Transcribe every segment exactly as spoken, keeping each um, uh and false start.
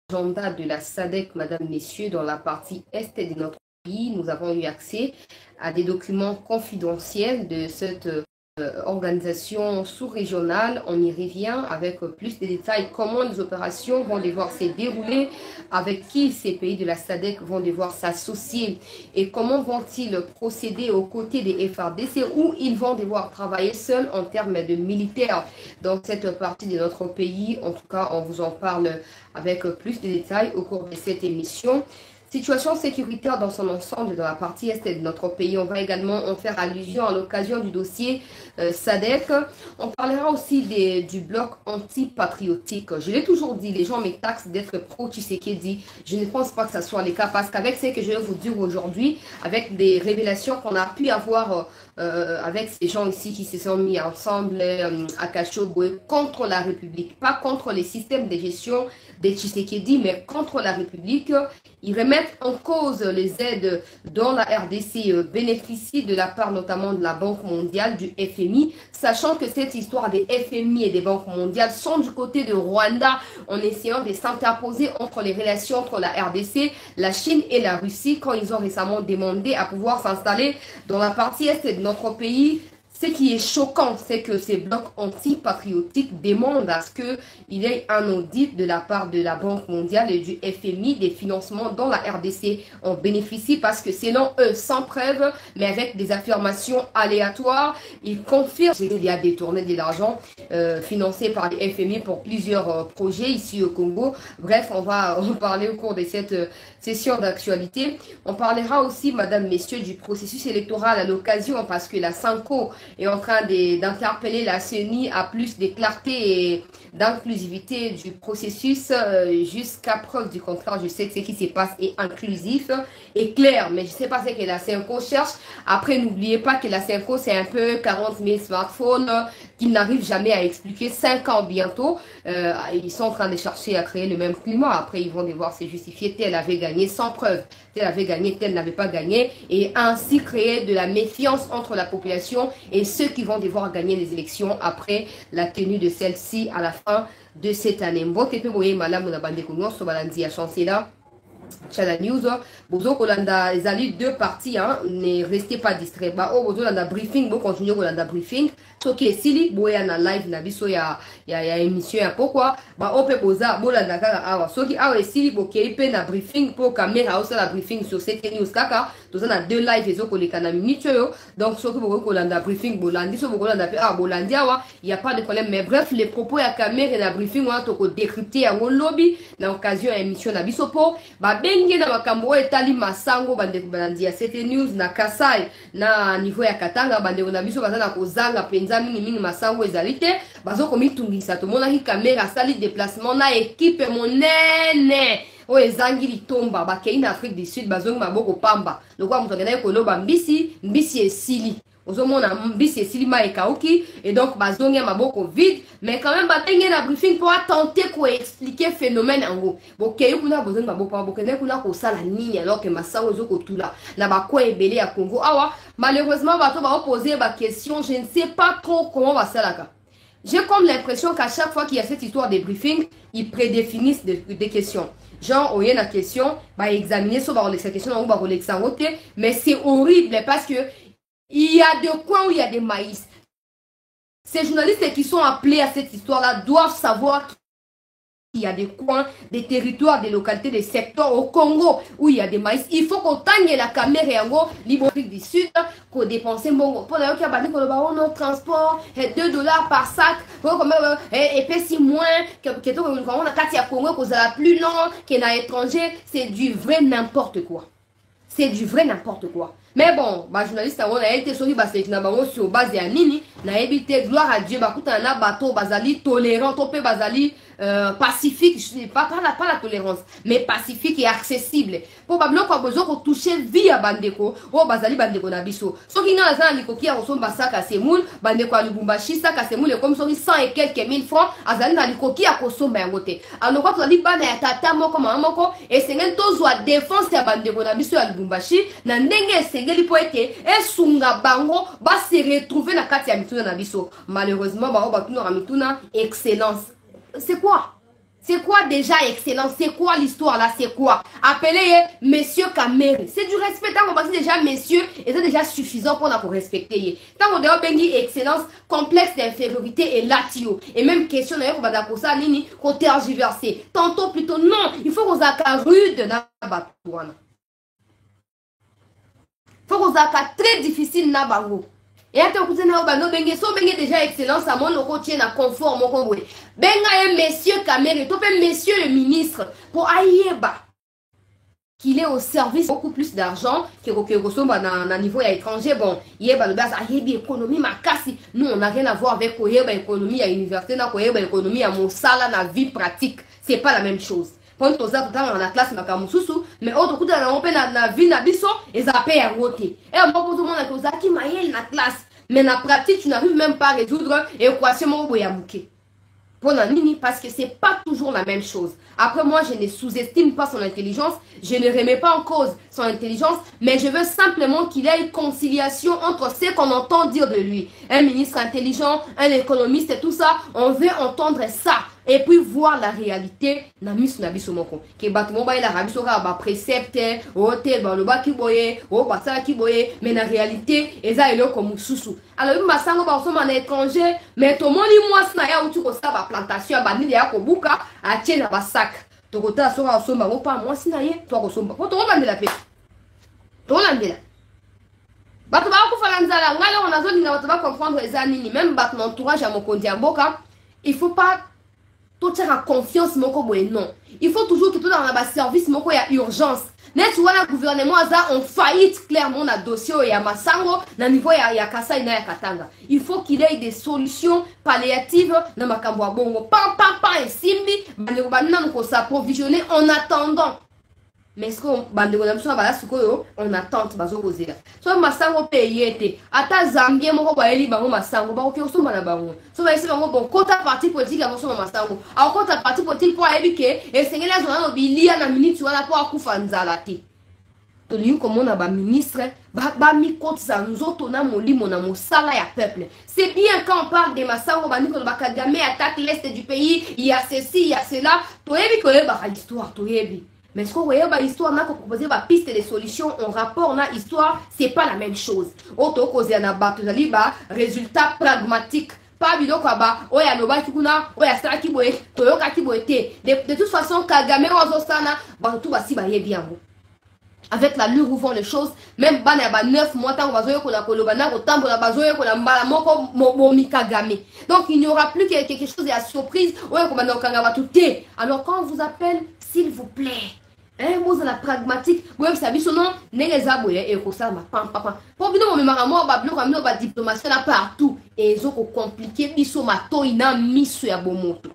Agenda de la SADC, Madame, Messieurs, dans la partie Est de notre pays, nous avons eu accès à des documents confidentiels de cette euh, organisation sous-régionale. On y revient avec plus de détails, comment les opérations vont devoir se dérouler, avec qui ces pays de la SADC vont devoir s'associer et comment vont-ils procéder aux côtés des F R D C, où ils vont devoir travailler seuls en termes de militaires dans cette partie de notre pays. En tout cas, on vous en parle avec plus de détails au cours de cette émission. Situation sécuritaire dans son ensemble dans la partie Est de notre pays. On va également en faire allusion à l'occasion du dossier euh, SADC. On parlera aussi des, du bloc anti-patriotique. Je l'ai toujours dit, les gens me taxent d'être pro-Tshisekedi. Je ne pense pas que ce soit le cas parce qu'avec ce que je vais vous dire aujourd'hui, avec des révélations qu'on a pu avoir euh, avec ces gens ici qui se sont mis ensemble euh, à Kachoboué contre la République, pas contre les systèmes de gestion de Tshisekedi, mais contre la République. Ils remettent en cause les aides dont la R D C bénéficie de la part notamment de la Banque mondiale, du F M I, sachant que cette histoire des F M I et des banques mondiales sont du côté de Rwanda en essayant de s'interposer entre les relations entre la R D C, la Chine et la Russie quand ils ont récemment demandé à pouvoir s'installer dans la partie Est de notre pays. Ce qui est choquant, c'est que ces blocs anti-patriotiques demandent à ce qu'il y ait un audit de la part de la Banque mondiale et du F M I des financements dont la R D C en bénéficie parce que selon eux, sans preuve, mais avec des affirmations aléatoires, ils confirment qu'il y a détourné de l'argent euh, financé par les F M I pour plusieurs euh, projets ici au Congo. Bref, on va en parler au cours de cette euh, session d'actualité. On parlera aussi, Madame, Messieurs, du processus électoral à l'occasion parce que la Sanco est en train d'interpeller la C E N I à plus de clarté et d'inclusivité du processus euh, jusqu'à preuve du contraire. Je sais que ce qui se passe est inclusif et clair, mais je ne sais pas ce que la Sanco cherche. Après, n'oubliez pas que la Sanco, c'est un peu quarante mille smartphones qu'ils n'arrivent jamais à expliquer. cinq ans bientôt, euh, ils sont en train de chercher à créer le même climat. Après, ils vont devoir se justifier. Tel avait gagné sans preuve, tel avait gagné, tel n'avait pas gagné, et ainsi créer de la méfiance entre la population et ceux qui vont devoir gagner les élections après la tenue de celle-ci à la fin de cette année. Chana News, Bozo Kolanda, les alliés deux parties, hein, ne restez pas distraits. Bah, oh, Bozo Landa briefing, bon, continuez Kolanda briefing. So, qui est sili, boya na live, na biso ya, ya, ya émission, ya pourquoi, bah, on peut poser, bon, Landa kaka, awa. So, qui, awa, sili, bo, qui est na briefing, pour caméra, aussi la briefing sur cette news kaka. Tout ça, na deux lives, et so, koleka na minute, yo. Donc, so, qui, bo, Kolanda briefing, bolandi, so, bo, Kolanda, ah, bolandi, awa, il n'y a pas de problème. Mais bref, les propos, ya caméra, et na briefing, on a toko décrypté, ya, on lobby, na occasion, ya émission, na biso, po, bah, bengi na makambo etali masango bande kubalandi ya cette news na Kasai na niveau ya Katanga bande na biso bazana kozanga penza mingi mingi masango ezalite bazo komitungisa to mona ki kamera sali déplacement na équipe monene o ezangi litomba bakei na Afrique du Sud bazongi maboko pamba lokwa muto ngena koloba mbisi mbisi esili ozomona mbisi esili ma ekauki et donc bazongi maboko vide mais quand même batenge na briefing pour tenter ko expliquer phénomène en gros bokei kuna bazongi maboko pamba bokene kuna ko sala nini alors que masango zoko tula na bakwa ebele ya Congo awa malheureusement bato ba poser ba question je ne sais pas trop comment va ça là. J'ai comme l'impression qu'à chaque fois qu'il y a cette histoire de briefing, ils prédéfinissent des, des questions. Genre, il y a une question, bah examiner sur cette question, on va l'examiner, mais c'est horrible parce que il y a des coins où il y a des maïs. Ces journalistes qui sont appelés à cette histoire-là doivent savoir qu'il y a des coins, des territoires, des localités, des secteurs au Congo où il y a des maïs. Il faut qu'on tagne la caméra et en gros, libre du Sud, qu'on dépense bon pour d'ailleurs qu'il y a des nos transport, deux dollars par sac, et puis si moins, que on a quatre à Congo, qu'on a plus long qu'un étranger, c'est du vrai n'importe quoi. C'est du vrai n'importe quoi. Mais bon, bah journaliste on a été sorti parce que na bango sur base ya nini na éviter gloire à Dieu bah kuta na bateau bazali tolérant topé bazali euh, pacifique, je sais pas pas la pas la tolérance mais pacifique et accessible. Probablement qu'on a besoin qu'on toucher vie à bandeko ou bazali bandeko na biso. So qui na za likoki a osomba saka semoul bandeko a Lubumbashi saka semoul comme so cent et quelques mille francs azali na likoki a kosomba yangote. Alors quoi tu dit bana ya tata moko mama moko et c'est ngento zo défense ya bandeko na biso ya Lubumbashi na ndenge et sunga bango va se retrouver na kati ya mituna na biso. Malheureusement ba ba tuna mituna excellence. C'est quoi? C'est quoi déjà excellence? C'est quoi l'histoire là? C'est quoi? Appelez Monsieur Kamere. C'est du respect. Tant qu'on dit déjà Messieurs, et c'est déjà suffisant pour nous respecter. Tant qu'on dit excellence, complexe d'infériorité et latio. Et même question d'ailleurs, on va pour ça, nini, qu'on tergiversé. Tantôt plutôt non, il faut qu'on ait rude na batouana. Il faut qu'on ait très difficile na bango. Et après, vous avez so déjà excellence à mon quotidien à confort mon convoy. Benga messieurs Kamere, topé monsieur le ministre pour Ayeba qu'il est au service beaucoup plus d'argent que que na niveau étranger. Bon, Yeba le base Ayebi économie ma casse. Nous on n'a rien à voir avec Oyeba économie à université na Oyeba économie à mon sala na vie pratique. C'est pas la même chose. Quand on a dans la classe makamususu mais autre coup dans on peut na la vie na biso et ça paye à côté. Et on peut tout le monde que ça qui maïel na classe. Mais dans la pratique, tu n'arrives même pas à résoudre l'équation boyamouké. Pour la nini, parce que c'est pas toujours la même chose. Après, moi, je ne sous-estime pas son intelligence, je ne remets pas en cause son intelligence, mais je veux simplement qu'il y ait une conciliation entre ce qu'on entend dire de lui. Un ministre intelligent, un économiste et tout ça, on veut entendre ça. Et puis voir la réalité na misu na biso moko ke bato mo ba ila rabiso ka ba précepte hôtel ba loba ki boye o basala ki boye mais na réalité eza eloko mususu alors masango ba soma na étranger mais to moni mwasi na ya uti ko sa ba plantation ba nili ya ko buka a tie na ba sac to ko ta so ka soma mo pa mwasi na ye to ko somba ko to ba ndela pe to la ndela bato ba ko fala nzala ngala on azo linga bato ba comprendre eza nini même bato na entourage ya mokonzi ya mboka il faut pas tout ça a confiance moko boye non il faut toujours que tout dans la service moko ya urgence net wana gouvernement aza en faillite clairement na dossier ya masango na niveau ya ya Kasai na ya Katanga il faut qu'il ait des solutions palliatives na makambo ya bongo pa pa pa esimbi bandeko banana ko s'approvisionner en attendant mais ce qu'on bandeko na biso bala sikoyo on attend bazo kozela so masango payete ata zambie moko ba eli bango masango ba ko so na bango so ba esi bango bon kota parti politique ya so masango a kota parti politique pour ebike et sengela zona no bilia na minute wana pour akufa nzala te to liu comme on a ba ministre ba ba mi kote za nzoto na molimo na mosala ya peuple c'est bien quand on parle de masango ba ni ko ba Kagame attaque l'est du pays il y a ceci il y a cela to ebi ko ba histoire to ebi. Mais ce qu'on voit, l'histoire n'a que proposer la piste de solutions en rapport na histoire, c'est pas la même chose. Auto cause na battu liba, résultat pragmatique. Pas bidon quoi ba, oya loba kikuna, oya sala kiboye, toyoka kiboye te. De toute façon, Kagame ozosana, ba tout va si ba bien. Avec la lure où vont les choses, même ban ya ba neuf mois tant bazoyo ko la kolobana ko tambo la bazoyo ko la mbala moko momi Kagame. Donc il n'y aura plus quelque chose de la surprise, oya ko bana kanga tout te. Alors quand on vous appelle, s'il vous plaît, un mot de la pragmatique, vous savez son nom, n'est pas boye et ko ça ma pam pam. Pour bino me maramo ba blo kamino ba diplomatie là partout et ils ont compliqué biso mato ina miso ya bomoto.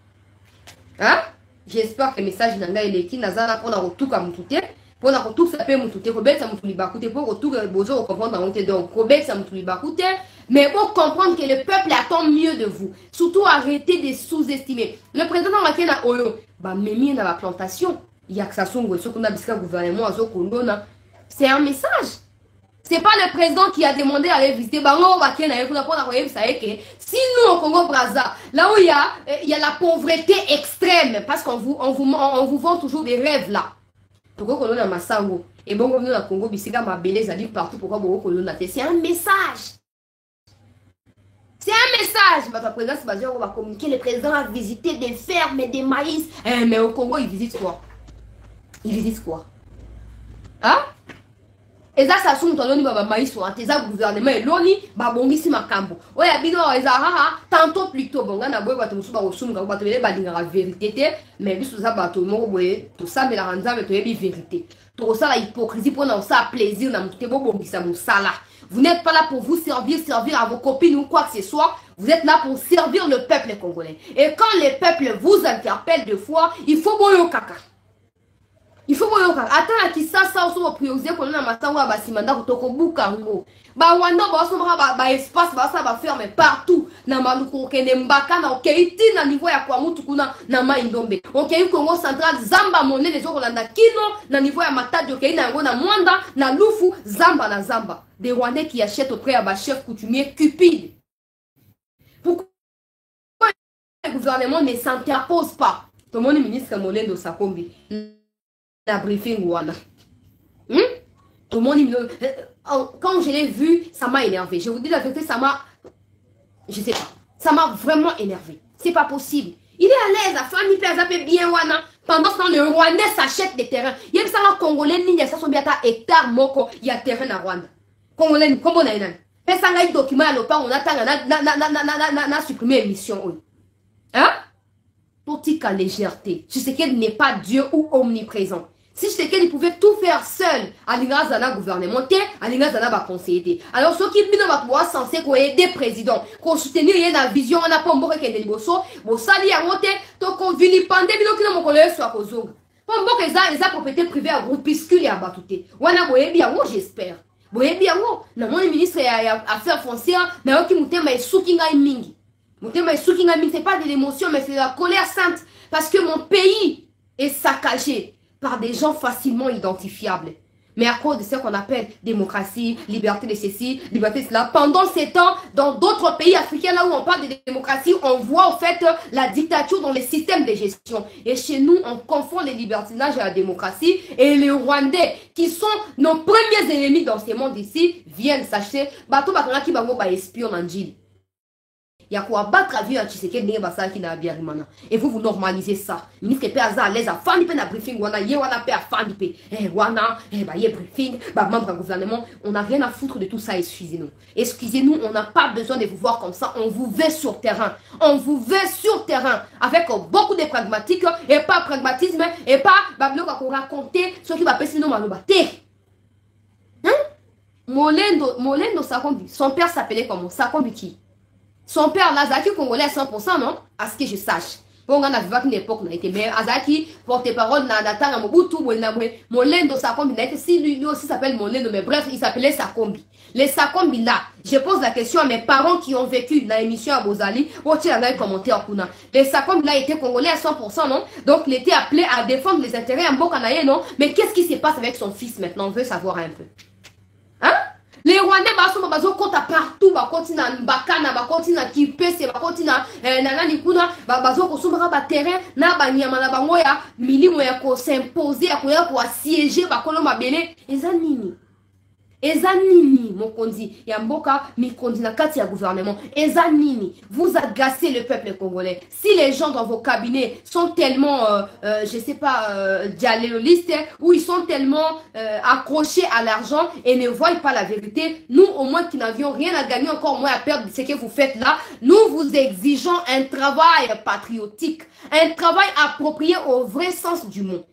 Hein? J'espère que le message nanga il qui nazana pour na rotuka mutute. Pour na rotuka ça peut mutute ko bet ça mutu libakute pour rotuka bozo comprendre on donc ko bet ça mutu libakute. Mais pour comprendre que le peuple attend mieux de vous. Surtout arrêtez de sous-estimer. Le président Makena Oyo, bah memi na la plantation. Il y a que ça songe ce qu'on a bisca gouvernement azo kondona. C'est un message. C'est pas le président qui a demandé à aller visiter Bango Makena et qu'on a pas envoyé ça que si nous au Congo Brazza, là où il y a il y a la pauvreté extrême parce qu'on vous on vous on vous vend toujours des rêves là. Pourquoi qu'on a Masango et bon nous na Congo bisika ma beleza dit partout pourquoi Bongo Kolona c'est un message. C'est un message. Votre président, on va communiquer. Le président a visité des fermes et des maïs. Eh, mais au Congo, il visite quoi? Il visite quoi? Hein? Et ça, ça sonne dans le maïs ou un tésar gouvernement et l'oni, babongi si makambo. Ouais, abino, et ça, tantôt plutôt, bon, on a beau battre musuba au soum, on va te dire la vérité, mais bis ça, bateau, mon boy, tout ça, mais la ranza, mais tu es vérité. Tout ça, la hypocrisie, pour nous, ça, plaisir, n'a pas bon, bon, ça, mon sala. Vous n'êtes pas là pour vous servir, servir à vos copines ou quoi que ce soit. Vous êtes là pour servir le peuple congolais. Et quand le peuple vous interpelle deux fois, il faut boyo kaka. Il faut boyo kaka. Attends, qui ça, ça, on va prioriser pour nous, masango, basimanda, kutoko bukango. Ba wanda, ba somra, ba, ba espace, ba ça va faire, mais partout. Na maluko, kene mbaka, na okeiti, na niveau ya kwa mutu, kuna, na ma indombe. Okei, Congo central, zamba, monnaie, les autres, na kino, na niveau ya matadi, okei, na ngo, na mwanda, na lufu, zamba, na zamba. Des Rwandais qui achètent auprès de ma chef coutumier cupide. Pourquoi le gouvernement ne s'interpose pas? Tout le monde ministre Molendo Sakombi. La briefing wana. Hmm? Tout le monde, quand je l'ai vu, ça m'a énervé. Je vous dis la vérité, ça m'a, je sais pas, ça m'a vraiment énervé. C'est pas possible. Il est à l'aise, la famille peut bien wana. Pendant ce temps, le Rwandais s'achète des terrains. Il y a un Congolais, il y a un hectare moko, il y a terrain à Rwanda. Congolais, comment on a un mais ça a un document à l'OPA, on attend, on a supprimé l'émission. Hein? Toute la légèreté. Je sais qu'elle n'est pas Dieu ou omniprésent. Si je sais qu'elle pouvait tout faire seul, à l'Ingrazana gouvernemental, à l'Ingrazana va conseiller. Alors, ceux qui va pouvoir censé qu'on aider président, qu'on soutenir la vision, on n'a pas un qui est des bosso, bon, ça y a monté, donc on vit pandé, mais donc on collègue soit kozong. Bon, bon, les a, les a propriété privée à groupuscule et à batouté. On a boé bien, j'espère. Boé bien, non, mon ministre a affaires foncières, mais on qui mouté, mais soukinga mingi. Mouté, mais soukinga mingi, c'est pas de l'émotion, mais c'est la colère sainte. Parce que mon pays est saccagé par des gens facilement identifiables. Mais à cause de ce qu'on appelle démocratie, liberté de ceci, liberté de cela, pendant ces temps, dans d'autres pays africains, là où on parle de démocratie, on voit en fait la dictature dans les systèmes de gestion. Et chez nous, on confond les libertinages et la démocratie. Et les Rwandais, qui sont nos premiers ennemis dans ce monde ici, viennent s'acheter, bateau bakanga qui bango ba espion en Gilles. Il y a quoi battre à vie à Tshisekedi n'est pas ça qui n'a bien rimana. Et vous vous normalisez ça. Ministre pe à l'aise à fan pe na briefing wana ye wana pe à fan pe. Eh wana eh bah ye briefing bah membre du gouvernement, on n'a rien à foutre de tout ça, excusez-nous. Excusez-nous, on n'a pas besoin de vous voir comme ça, on vous veut sur terrain. On vous veut sur terrain avec beaucoup de pragmatique et pas pragmatisme et pas bah bloc à raconter ce qui va passer nous maloba. Hein? Molendo Molendo Sakombi, son père s'appelait comment? Sakombi qui? Son père, Lazaki, congolais à cent pour cent, non? À ce que je sache. Bon, on a vu qu'une époque, on a été mais Azaki, porte-parole, Nathan, Mobutu, Molendo, Sakombi, si lui aussi s'appelle Molendo, mais bref, il s'appelait Sakombi. Les Sakombi là, je pose la question à mes parents qui ont vécu dans l'émission à Bozali, où tu as commenté en Kuna. Les Sakombi là étaient congolais à cent pour cent, non? Donc, il était appelé à défendre les intérêts en Bokanaye, non? Mais qu'est-ce qui se passe avec son fils maintenant? On veut savoir un peu. Hein? Les Rwandais baso baso kota partout ba continent bakana ba continent qui pèse ba continent nanani kuna ba baso ko sombra ba terrain na ba nyama na bango ya milimo ya ko s'imposer ya ko ya ko siéger ba kolo mabele eza nini eza nini mokonzi ya mboka mikondi na kati ya gouvernement eza nini vous agacez le peuple congolais si les gens dans vos cabinets sont tellement euh, euh, je sais pas euh, diallolistes ou ils sont tellement euh, accrochés à l'argent et ne voient pas la vérité, nous au moins qui n'avions rien à gagner, encore moins à perdre de ce que vous faites là, nous vous exigeons un travail patriotique, un travail approprié au vrai sens du mot.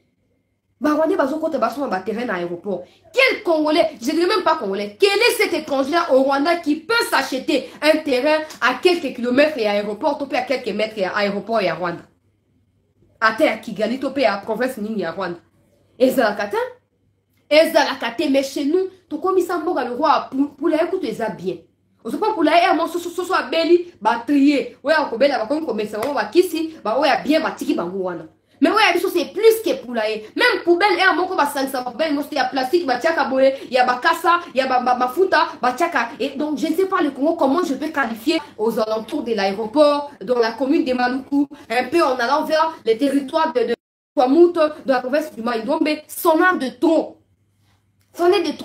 Aéroport. Quel Congolais, je ne dirais même pas Congolais, quel est cet étranger au Rwanda qui peut s'acheter un terrain à quelques kilomètres et à aéroport, topé à quelques mètres et à aéroport et à Rwanda? À terre Kigali, topé à province Nini à Rwanda. Et ça la kata? Et ça la kata, mais chez nous, tout comme il s'en le roi, pour la écoute, ils bien. On se prend pour la air, mon so so so beli, ba trier. Ouais, on peut la comme comme ça, on va kisi, ba ouais, bien batiki bangouana. Mais ouais, c'est plus que poulailler. Même poubelle, et à mon combat cinq cents poubelles, il y a plastique, il y a bakassa, il y a mafuta, bachaka. Et donc, je ne sais pas le Congo, comment je peux qualifier aux alentours de l'aéroport, dans la commune de Maluku, un peu en allant vers les territoires de Kwamouto, de la province du Maïdombe, son art de trop. C'en est de trop.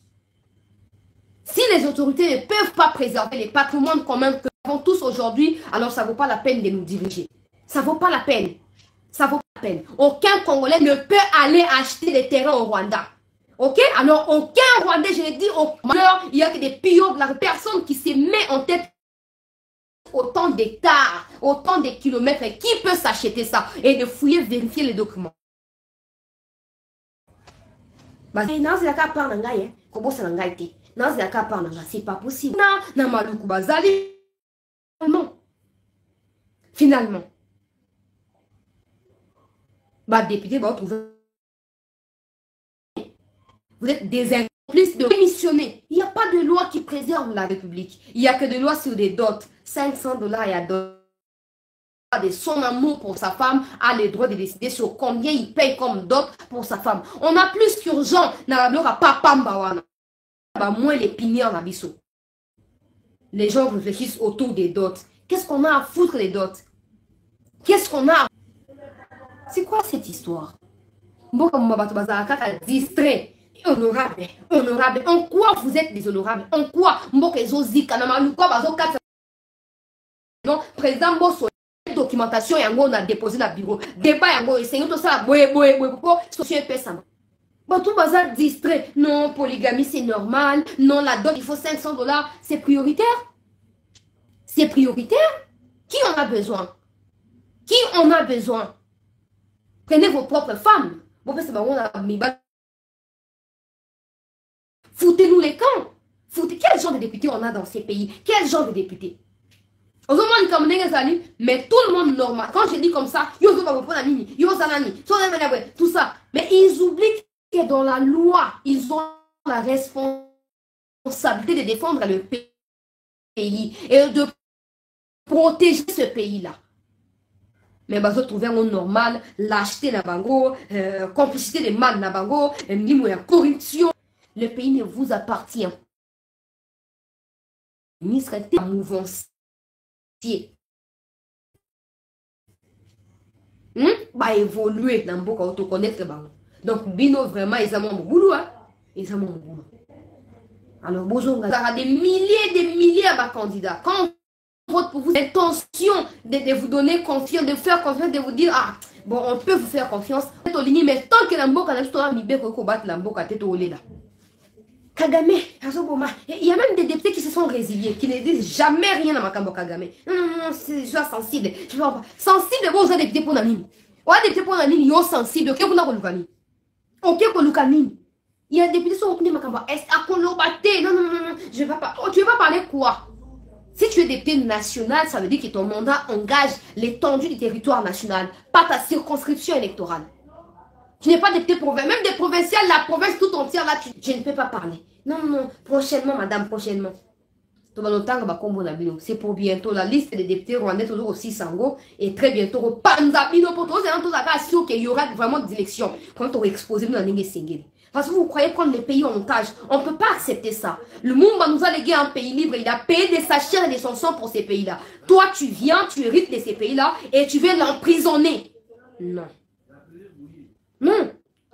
Si les autorités ne peuvent pas préserver les patrimoines communs que nous avons tous aujourd'hui, alors ça ne vaut pas la peine de nous diriger. Ça ne vaut pas la peine. Ça vaut pas la peine. Aucun Congolais ne peut aller acheter des terrains au Rwanda. Ok? Alors, aucun Rwandais, je l'ai dit, au malheur, il y a que des pions de la personne qui se met en tête autant d'hectares, autant de kilomètres. Qui peut s'acheter ça? Et de fouiller, vérifier les documents. C'est pas possible. Non. Finalement. Bah, député, bah, vous êtes des complices de démissionner. Il n'y a pas de loi qui préserve la République. Il n'y a que des lois sur des dots. cinq cents dollars, il y a dot. De son amour pour sa femme a le droit de décider sur combien il paye comme dot pour sa femme. On a plus qu'urgent dans la bloc à papa mbawana. Bah, moins les pinières dans biso. Les gens réfléchissent autour des dots. Qu'est-ce qu'on a à foutre les dots? Qu'est-ce qu'on a à C'est quoi cette histoire? Mboka Mbabato Bazaraka distrait. Honorable, honorable. En quoi vous êtes des honorables? En quoi? Mboka Ezozika, Namaluka Bazoka. Non, président Bosso, documentation, yango on a déposé dans le bureau. Débat, yango, et c'est tout ça, boé, boé, boé, boé, social pesama. Bon, tout bazar distrait. Non, polygamie, c'est normal. Non, la dot, il faut cinq cents dollars. C'est prioritaire? C'est prioritaire? Qui en a besoin? Qui en a besoin? Prenez vos propres femmes. Bon, c'est bon, on a mis bas. Foutez-nous les camps. Foutez. Quel genre de députés on a dans ces pays? Quel genre de députés? Mais tout le monde normal. Quand je dis comme ça, tout ça. Mais ils oublient que dans la loi, ils ont la responsabilité de défendre le pays et de protéger ce pays-là. Mais bah, vous trouvez un normal, lâcheté na bango, euh, complicité de mal na bango, corruption. Le pays ne vous appartient. Le ministre était mouvance. Hmm? Bah évoluer dans beaucoup autoconnecter bah. Donc Bino vraiment ils ont mon boulot hein? Ils ont mon boulot. Alors bonjour, il y a des milliers des milliers de candidats. Quand on vote pour vous, l'intention de, de vous donner confiance, de faire confiance, de vous dire ah bon on peut vous faire confiance. Mais tant que l'amboka n'a pas libéré pour combattre l'amboka tête au lait là. Kagame, il y a même des députés qui se sont résiliés, qui ne disent jamais rien à Makambo Kagame. Non, non, non, je suis sensible. Je suis sensible, bon, vous avez des députés pour la mine. Vous avez des députés pour la mine, ils sont sensibles. Ok, vous avez le canine. Ok, pour le canine. Il y a des députés qui sont retenus Makambo. Est-ce qu'on l'a battu? Non, non, non, non, je ne vais pas. Oh, tu ne vas pas parler quoi? Si tu es député national, ça veut dire que ton mandat engage l'étendue du territoire national, pas ta circonscription électorale. Tu n'es pas député provincial, même des provinciales, la province tout entière, là, tu... je ne peux pas parler. Non, non, prochainement, madame, prochainement. C'est pour bientôt. La liste des députés rwandais toujours aussi sango. Et très bientôt, au Panzabino, pour tous, c'est qu'il y aura vraiment des élections. Quand on va exposer, nous, on parce que vous croyez prendre les pays en otage. On ne peut pas accepter ça. Le Mumba nous a légué un pays libre. Il a payé de sa chair et de son sang pour ces pays-là. Toi, tu viens, tu hérites de ces pays-là et tu viens l'emprisonner. Non. Non.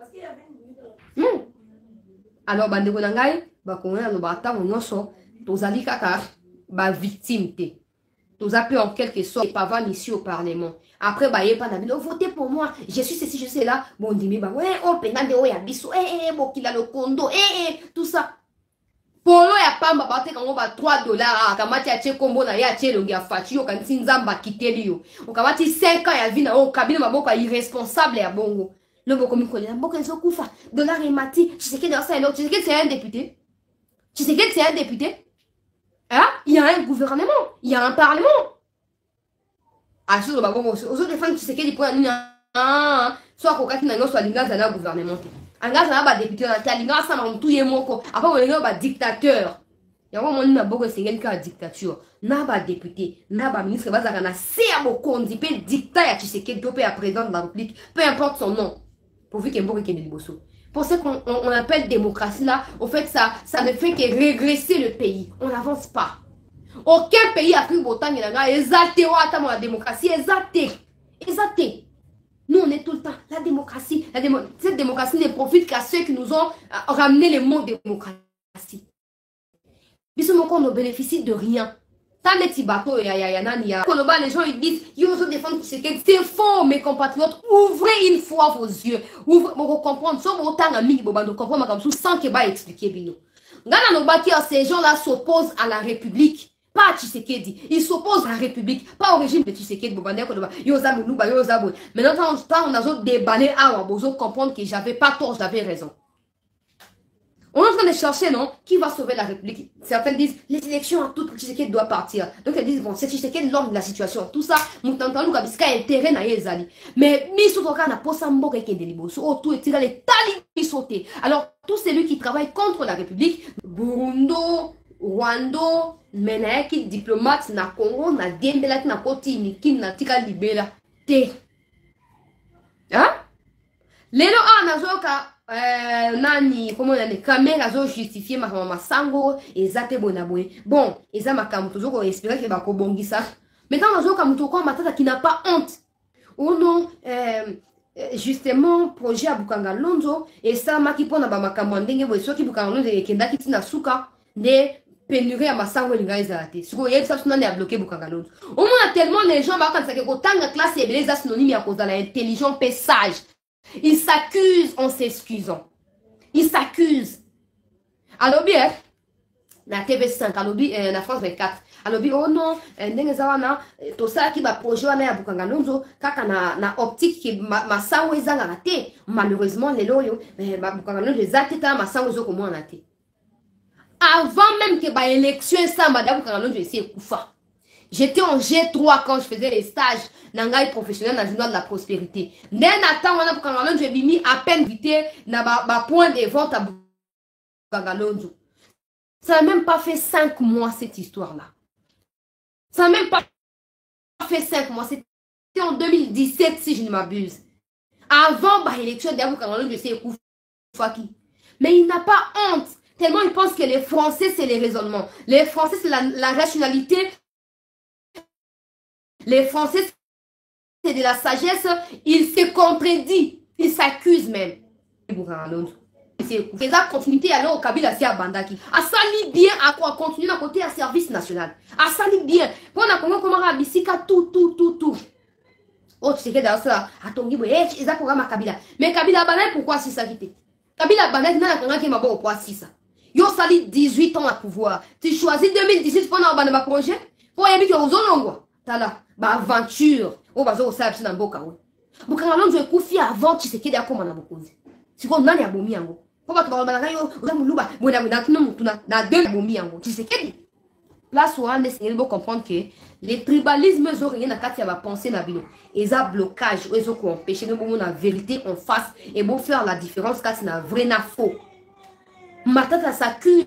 Non. Alors, bandeko nangai, ba konga no ba ta nyonso, tozali kaka ba victime te. Tozape en quelque sorte pas van ici au parlement. Après ba yepa na bino votez pour moi. Je suis ceci, je suis là. Bon dimi ba ouais, oh penga de o ya biso, eh eh bokila le kondo, eh eh tout ça. Polo ya pamba ba te kango ba trois dollars, kamati ya che kombo na ya che longi ya fachi yo kanti nzamba kiteli yo. Okamati cinq ans ya vie na o kabine maboko irresponsable ya bongo. Le mot comme il beaucoup de koufa, dollar et mati, tu sais que c'est un autre, tu sais que c'est un député. Tu sais que c'est un député. Hein? Il y a un gouvernement, il y a un parlement. Ah, je sais aux autres femmes, tu sais que les points, soit qu'on a soit l'ingas à la gouvernement. Un gars, ça va député, l'ingas, ça m'a tout y est mon après, on est un dictateur. Il y a un moment où c'est quelqu'un dictature. N'a pas député, n'a pas ministre, va à c'est à mon compte, il peut dicter, tu sais que tu peux à président de la République, peu importe son nom. Pourvu qu'il y ait un peu de bosso. Pour ce qu'on on appelle démocratie là, au fait ça, ça ne fait que régresser le pays. On n'avance pas. Aucun pays a pris autant de la exalté la démocratie, exalté. Exalté. Nous on est tout le temps, la démocratie, la démo cette démocratie ne profite qu'à ceux qui nous ont ramené le mot démocratie. Bisous on ne bénéficie de rien. Les gens ils disent, ils vont se défendre, c'est faux mes compatriotes, ouvrez une fois vos yeux, ouvrez, pour comprendre, sans autant ami, pour comprendre comme ça, sans que va expliquer bino. Ces gens-là s'opposent à la République, pas à Tshisekedi, ils s'opposent à la République, pas au régime de Tshisekedi. Maintenant, on a débanné à comprendre que j'avais pas tort, j'avais raison. On est en train de chercher, non? Qui va sauver la République? Certains disent, les élections à tout pour Tshisekedi doit partir. Donc elles disent, bon, c'est Tshisekedi l'homme de la situation. Tout ça, nous t'entendons comme ça, intérêt n'a yezali. Mais, mis au cas, n'a pas sambo qui est délibo. Oh, tout est tiré, les talibis sautés. Alors, tous celui qui travaillent contre la République, Burundi, Rwanda, Menaeki, diplomate, na Congo, na Dembela, na Koti, ni Kin, na Tika Libela. T. Hein? Lelo a nazoka. Euh, nani, comment on a les caméras ont justifié ma maman sango et zate bonaboué. Bon, et ça m'a comme toujours espéré que va kobongi ça. Maintenant, on a comme tout quoi, ma tata qui n'a pas honte. Oh non, euh, justement projet à Bukanga Lonzo et ça maki pona ba makambo ndenge bo soki Bukanga Lonzo ekenda kiti na suka ne pénurie à masango linga ezalate siko yeb ça sunane a bloqué Bukanga Lonzo au moins tellement les gens ba quand ça que tanga classe et les synonymes à cause de l'intelligent et sage ils s'accusent en s'excusant ils s'accusent alors bien na T V cinq alors bien na France vingt-quatre alors bien oh non ndenge za wana to ça qui va projet wana ya Bukanga Lonzo kaka na na optique qui masango ezanga na te malheureusement les loyo mais Bukanga Lonzo les ateta masango zo comme na te avant même que ba élection ça madame Bukanga Lonzo essaie kufa. J'étais en G trois quand je faisais les stages nangai professionnel dans le journal de la prospérité. Dès attends on a Bukanga Lonzo j'ai mis à peine vite na ba, ba point de vente à Bukanga Lonzo. Ça n'a même pas fait cinq mois cette histoire là. Ça n'a même pas fait cinq mois. C'était en deux mille dix-sept si je ne m'abuse. Avant l'élection d'Abou Kangalon, je sais Koufaki. Mais il n'a pas honte. Tellement il pense que les Français, c'est les raisonnements. Les Français, c'est la, la rationalité. Les Français, c'est de la sagesse. Il se contredit. Il s'accuse même. C'est la continuité alors au Kabila c'est à Bandaki. A sali bien à quoi continuer à côté à service national. A sali bien. Pour la Congo comment rabisika tout tout tout tout. Oh tu sais que dans ça à ton niveau eh ils a programme à Kabila. Mais Kabila Bandaki pourquoi c'est ça qui était? Kabila Bandaki n'a qu'un qui m'a bon pourquoi c'est ça. Yo sali dix-huit ans à pouvoir. Tu choisis deux mille dix-huit pour avoir un projet. Pour y aller aux Olongo. T'as là bah aventure. Oh bah ça ça c'est dans Boka ouais. Bukanga Lonzo je confie avant tu sais que d'accord on a beaucoup. C'est comme nani abomi yango. Pourquoi tu vas me dire que tu sais que là, il faut comprendre que les tribalismes ont rien à faire à penser dans la vie. Ils ont blocage, ils ont empêché de voir la vérité en face et pour faire la différence quand c'est vrai ou faux. Matata s'accuse.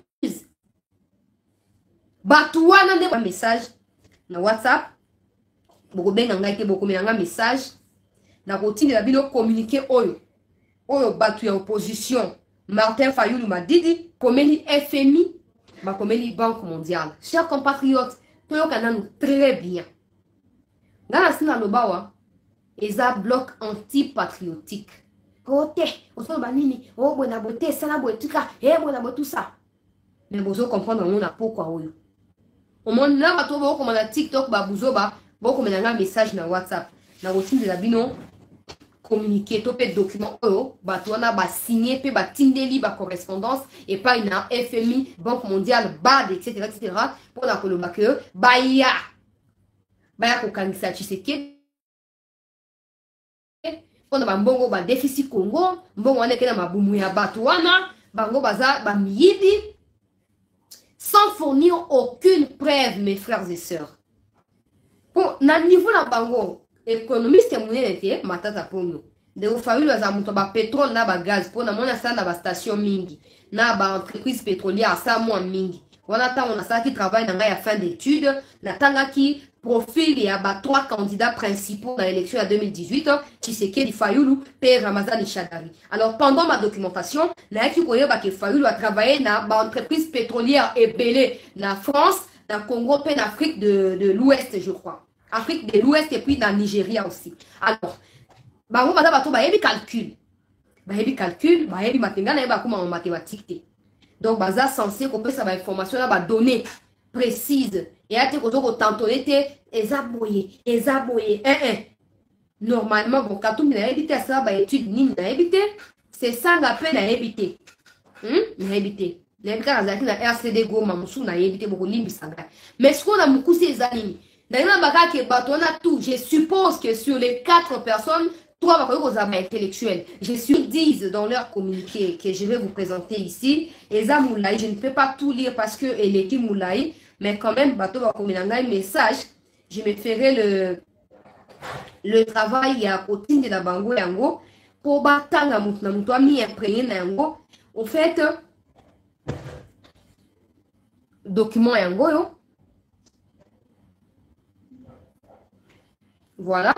Batouana un message dans WhatsApp. Beaucoup bien ngaki beaucoup mais un message. Na routine de la vie communiquer oyo. Oyo batu opposition. Martin Fayoulou m'a dit, comme les F M I, comme les Banque mondiale. Chers compatriotes, nous sommes très bien. Dans la scène de Bawa, ils ont un bloc anti-patriotique. Côté, on se dit, oh, bon, la beauté, ça, la beauté, eh, bon, la beauté, tout ça. Mais vous comprenez, on a pourquoi. Au moins, là, on va trouver comme on TikTok, vous avez un message dans WhatsApp. Dans la routine de la vie, non. Communiquer tout les documents oh bah toi na ba signer puis ba tindeli ba correspondance et pas une F M I Banque mondiale B A D etc etc pour la coloba que ba ya ba ya ko kanisa Tshisekedi on ba mbongo ba déficit Congo mbongo wana kena mabumu ya bato wana bango baza ba miyidi sans fournir aucune preuve mes frères et sœurs pour na niveau na bango économiste monnaie matata pono de Fayoulou za muto ba pétrole na ba gaz pour na mona ça na ba station mingi na ba entreprise pétrolière ça moi mingi wana ta on a ça qui travaille dans la fin d'études na tanga qui profil ya ba trois candidats principaux dans l'élection à deux mille dix-huit Tshisekedi Fayoulou P Ramazani Shadari. Alors pendant ma documentation na qui koyeba que Fayoulou a travaillé na ba entreprise pétrolière et belé na France na Congo pe na Afrique de de l'Ouest je crois. Afrique de l'Ouest et puis dans le Nigeria aussi. Alors, bah on va d'abord bah il calcul, bah il calcul, bah il mathématique, bah comment en mathématiques. Donc bah ça censé qu'on peut savoir information là bah données précises et à te qu'on tantonné ezaboye, ezaboye, un un. Normalement bon quand on a évité ça bah étude ni n'a évité, c'est ça l'appel à éviter. Hum, n'a évité. Les gars là qui na R C D go mamusu n'a évité beaucoup limbi sanga. Mais ce qu'on a beaucoup ces amis. Je suppose que sur les quatre personnes, trois vont intellectuels. Je suis dix dans leur communiqué que je vais vous présenter ici. Eza Moulaï, je ne peux pas tout lire parce que elle est qui Moulaï, mais quand même, bateau va communiquer un message. Je me ferai le, le travail à côté de la bango yango pour batanga mutna mutwa mi imprégné yango. En fait, document yango yo. Voilà.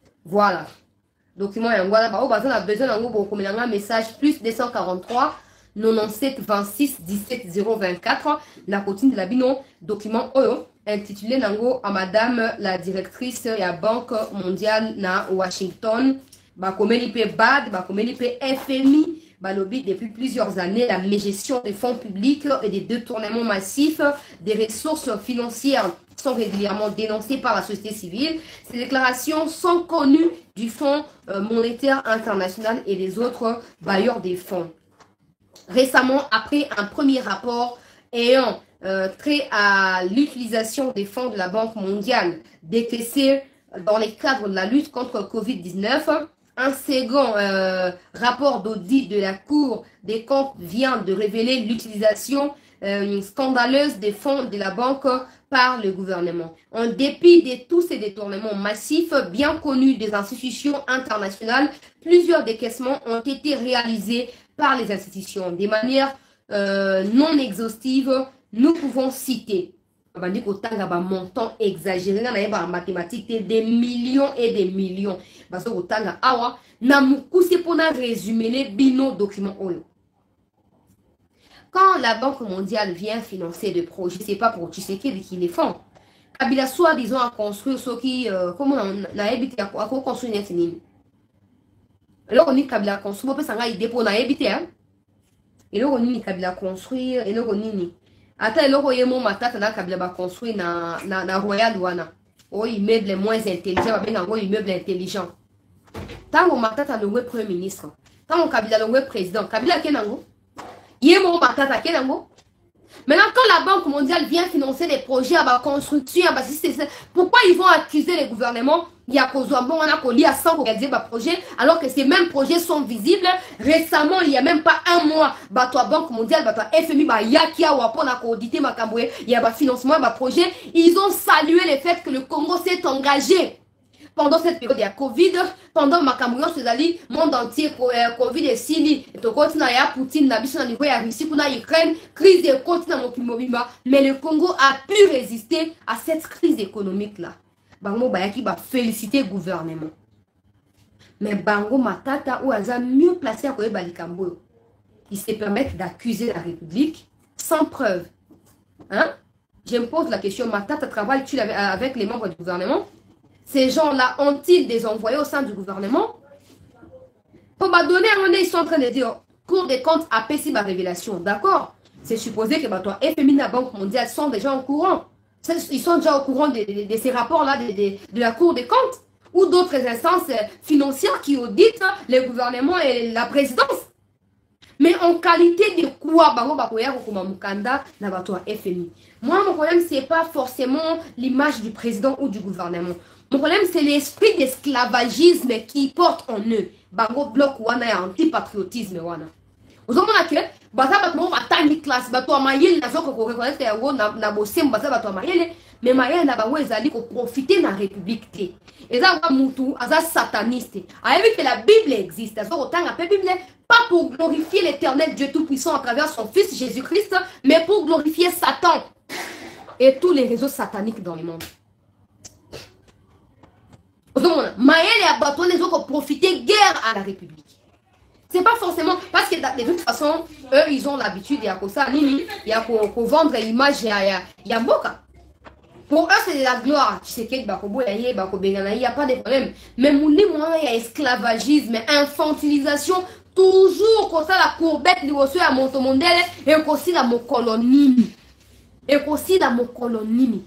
Voilà. Document et voilà. On a besoin d'un message plus deux cent quarante-trois quatre-vingt-dix-sept vingt-six dix-sept zéro vingt-quatre. La routine de la bino document oyo intitulé nango à madame la directrice de la Banque mondiale na Washington. Bakomeli pe B A D, bakomeli pe F M I. Balobi depuis plusieurs années la mégestion des fonds publics et des détournements massifs des ressources financières sont régulièrement dénoncées par la société civile. Ces déclarations sont connues du Fonds monétaire international et des autres bailleurs des fonds. Récemment, après un premier rapport ayant euh, trait à l'utilisation des fonds de la Banque mondiale décaissés dans les cadres de la lutte contre le Covid dix-neuf, un second euh, rapport d'audit de la Cour des comptes vient de révéler l'utilisation euh, scandaleuse des fonds de la banque par le gouvernement. En dépit de tous ces détournements massifs bien connus des institutions internationales, plusieurs décaissements ont été réalisés par les institutions. De manière euh, non exhaustive, nous pouvons citer un montant exagéré en mathématiques, des millions et des millions. Parce que awa na mukuse pour résumer les bino documents. Quand la Banque mondiale vient financer des projets, c'est pas pour Tshisekedi qui les font. Kabila soit disons à construire ce qui comment on a habité à construire une nini. Alors on dit Kabila construire parce qu'on a idée pour na habiter hein. Et là on dit Kabila construire et là on dit ata eloko ye mo matata na Kabila ba construire na na na Royal wana. Oh immeuble moins intelligent ba benga ngo immeuble intelligent. Tango matata le web premier ministre. Tango Kabila le web président. Kabila kenango. Ye mo matata kenango. Maintenant quand la Banque mondiale vient financer des projets à la construction, bah, pourquoi ils vont accuser les gouvernements? Il y a bon, on a collé à cent réaliser des projets alors que ces mêmes projets sont visibles. Récemment, il n'y a même pas un mois, bah, toi, Banque mondiale, bah, toi, F M I, bah, Yakia, ou on a audité ma Camboué, il y a un financement, bah, projet. Ils ont salué le fait que le Congo s'est engagé pendant cette période. Il y a Covid, pendant ma Camboué, c'est allé, monde entier, Covid et Sili, et tout continent, il y a Poutine, la mission, il y a Russie, il y a Ukraine, crise de continent, mais le Congo a pu résister à cette crise économique-là. Bango bayaki ba féliciter le gouvernement. Mais Bango Matata ou Aza mieux placé à Koyeba Likambo. Ils se permettent d'accuser la République sans preuve. Hein? Je me pose la question, Matata travaille-tu avec les membres du gouvernement? Ces gens-là ont-ils des envoyés au sein du gouvernement? Pour me donner un moment, ils sont en train de dire, Cour des comptes a P C ma révélation. D'accord? C'est supposé que bah, toi, F M I et la Banque mondiale sont déjà au courant. Ils sont déjà au courant de, de, de ces rapports-là de, de, de la Cour des comptes ou d'autres instances financières qui auditent le gouvernement et la présidence. Mais en qualité de quoi F M I? Moi, mon problème, ce n'est pas forcément l'image du président ou du gouvernement. Mon problème, c'est l'esprit d'esclavagisme qui porte en eux. Bango bloc wana et anti-patriotisme wana. Vous avez vu que baza batmo batani classe bato mayele na zoko ko reconnaître yango na na bosembo baza bato mayele mais mayele na bango ezali ko profiter na république te. Eza wa mutu aza sataniste. A vu que la Bible existe, azo otanga pe Bible pas pour glorifier l'Éternel Dieu tout-puissant à travers son fils Jésus-Christ, mais pour glorifier Satan et tous les réseaux sataniques dans le monde. Mayele a bato les autres profiter guerre à la république. C'est pas forcément parce que de toute façon, eux, ils ont l'habitude, il y a que ça, il y a qu'on vendre l'image, il y a, il y a Boka. Pour eux, c'est de la gloire. Tu sais qu'il y a pas de problème. Mais il y a esclavagisme, infantilisation, toujours comme ça, la courbette, il y a mon mondial, et aussi la mon colonie. Et aussi la mon colonie.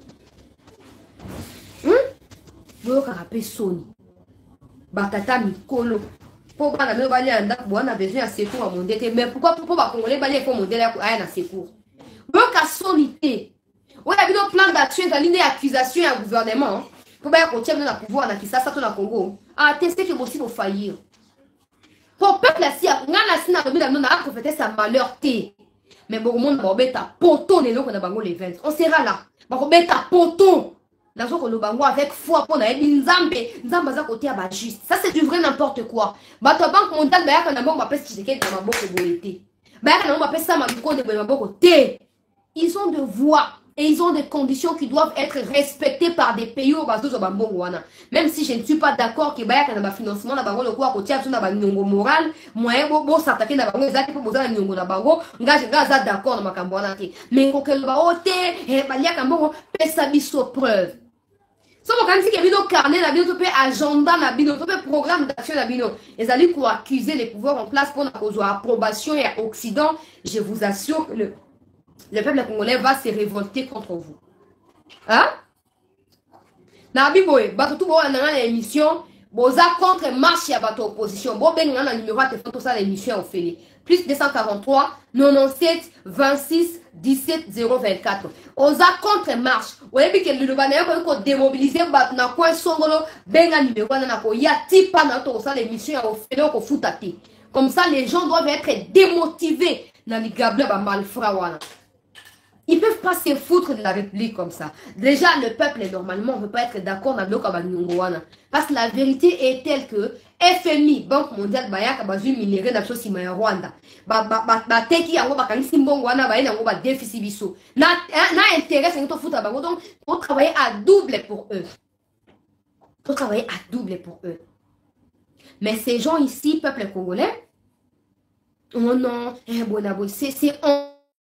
Hum? Vous avez Sony. Batata Mikolo. Pour pas la balai en date, on a besoin de secours à mon dété. Mais pourquoi pour pas qu'on les balais comme modèle à un secours? Donc à solité. Oui, il y a un plan d'action, il y a une accusation à gouvernement. Pour bien qu'on tienne le pouvoir dans Kissa, ça tourne à Congo. À tester que aussi pour faillir. Pour peuple la si, on a la si na domine na a profité sa malheur té. Mais bon monde va beta poton les locaux na bango les vingt. On sera là. Va beta poton. Dans ce qu'on bango avec foi pour na nzambe, nzambe za côté à juste. Ça c'est du vrai n'importe quoi. Ba to banque mondiale ba ya kana bango ba pèse Tshisekedi na maboko boité. Ba ya kana ba pèse ça ma biko de ba maboko té. Ils ont de voix. Et ils ont des conditions qui doivent être respectées par des pays au bateau de même si je ne suis pas d'accord que Baya a un financement, na bango le quoi côté na ba nyongo moral, moyen bo bo s'attaquer na bango ezati pour boza nyongo na bango, ngaje ngaza d'accord na makambo wana te. Mais ko ke ba ote, e ba lia kambo pesa biso preuve. So mo kanisi ke bino carnet na bino to pe agenda na bino to pe programme d'action na bino. Ezali ko accuser les pouvoirs en place pour na kozwa approbation et Occident, je vous assure que le Le peuple congolais va se révolter contre vous. Hein? Nabi boy, bato tout bon dans l'émission, boza contre marche ya bato opposition. Bon ben na numéro te photo ça l'émission au félé. Plus deux cent quarante-trois quatre-vingt-dix-sept vingt-six dix-sept zéro vingt-quatre. Oza contre marche. Oye bi ke le banayo ko démobiliser bat na coin songolo ben na numéro na ko ya tipa na to ça l'émission au félé ko foutati. Comme ça les gens doivent être démotivés na li gable ba malfra wana. Ils ne peuvent pas se foutre de la République comme ça. Déjà, le peuple, normalement, ne peut pas être d'accord avec le parce que la vérité est telle que F M I, Banque mondiale, Bayaka, Bazu, Minéré, Napso, Simaya, Rwanda, Bateki, Yango, Bakani, Simbon, Wana, Baye, Yango, Déficit, Bissou. N'a intérêt, c'est que foutre à Bango. Donc, il faut travailler à double pour eux. Il faut travailler à double pour eux. Mais ces gens ici, peuple congolais, oh non, c'est on.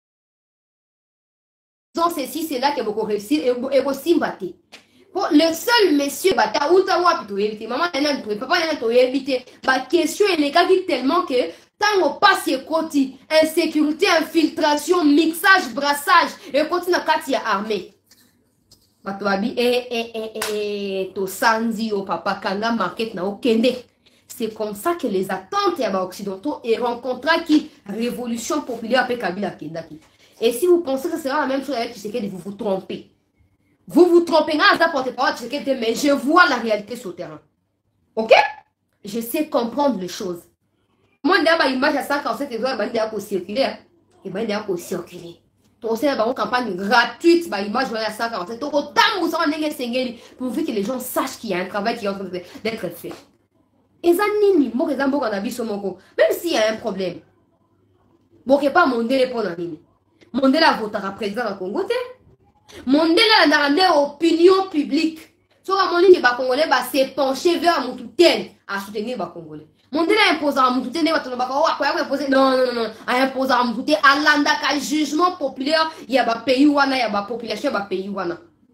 Ceci, c'est là que vous réussir et vous simbatez. Le seul monsieur, bata ou ta wa plutôt éviter. Maman, elle n'a papa, elle n'a éviter. Ma question est négative tellement que tant on passe et côté, insécurité, infiltration, mixage, brassage, et continue à quartier armé. Batoabi, eh, eh, eh, eh, to sanzi, au papa, kanga, market, na okende. C'est comme ça que les attentes occidentaux et rencontrent qui révolution populaire avec Kabila Kendaki. Et si vous pensez que ce sera la même chose avec Tshisekedi, vous vous trompez. Vous vous trompez, mais je vois la réalité sur le terrain. Ok? Je sais comprendre les choses. Moi, je vais image à cent quarante-sept heures, je vais circuler. Et je vais circuler. Donc, c'est une campagne gratuite, une image à cent quarante-sept. Donc, autant vous avez pour que les gens sachent qu'il y a un travail qui est en train d'être fait. Et ça, nini, moi, même s'il y a un problème, bon, il n'y a pas mon délai pour la mine. Mondela votera président au Congo. Mondela n'a pas opinion publique. So à mon ligne ba congolais va se pencher vers Moutouten à soutenir ba congolais. Mondela imposera à Moutouten ne va te ba quoi quoi imposer non non non à imposer à Moutouten à landa ka jugement populaire il y a ba pays wana il y a ba population ba pays wana.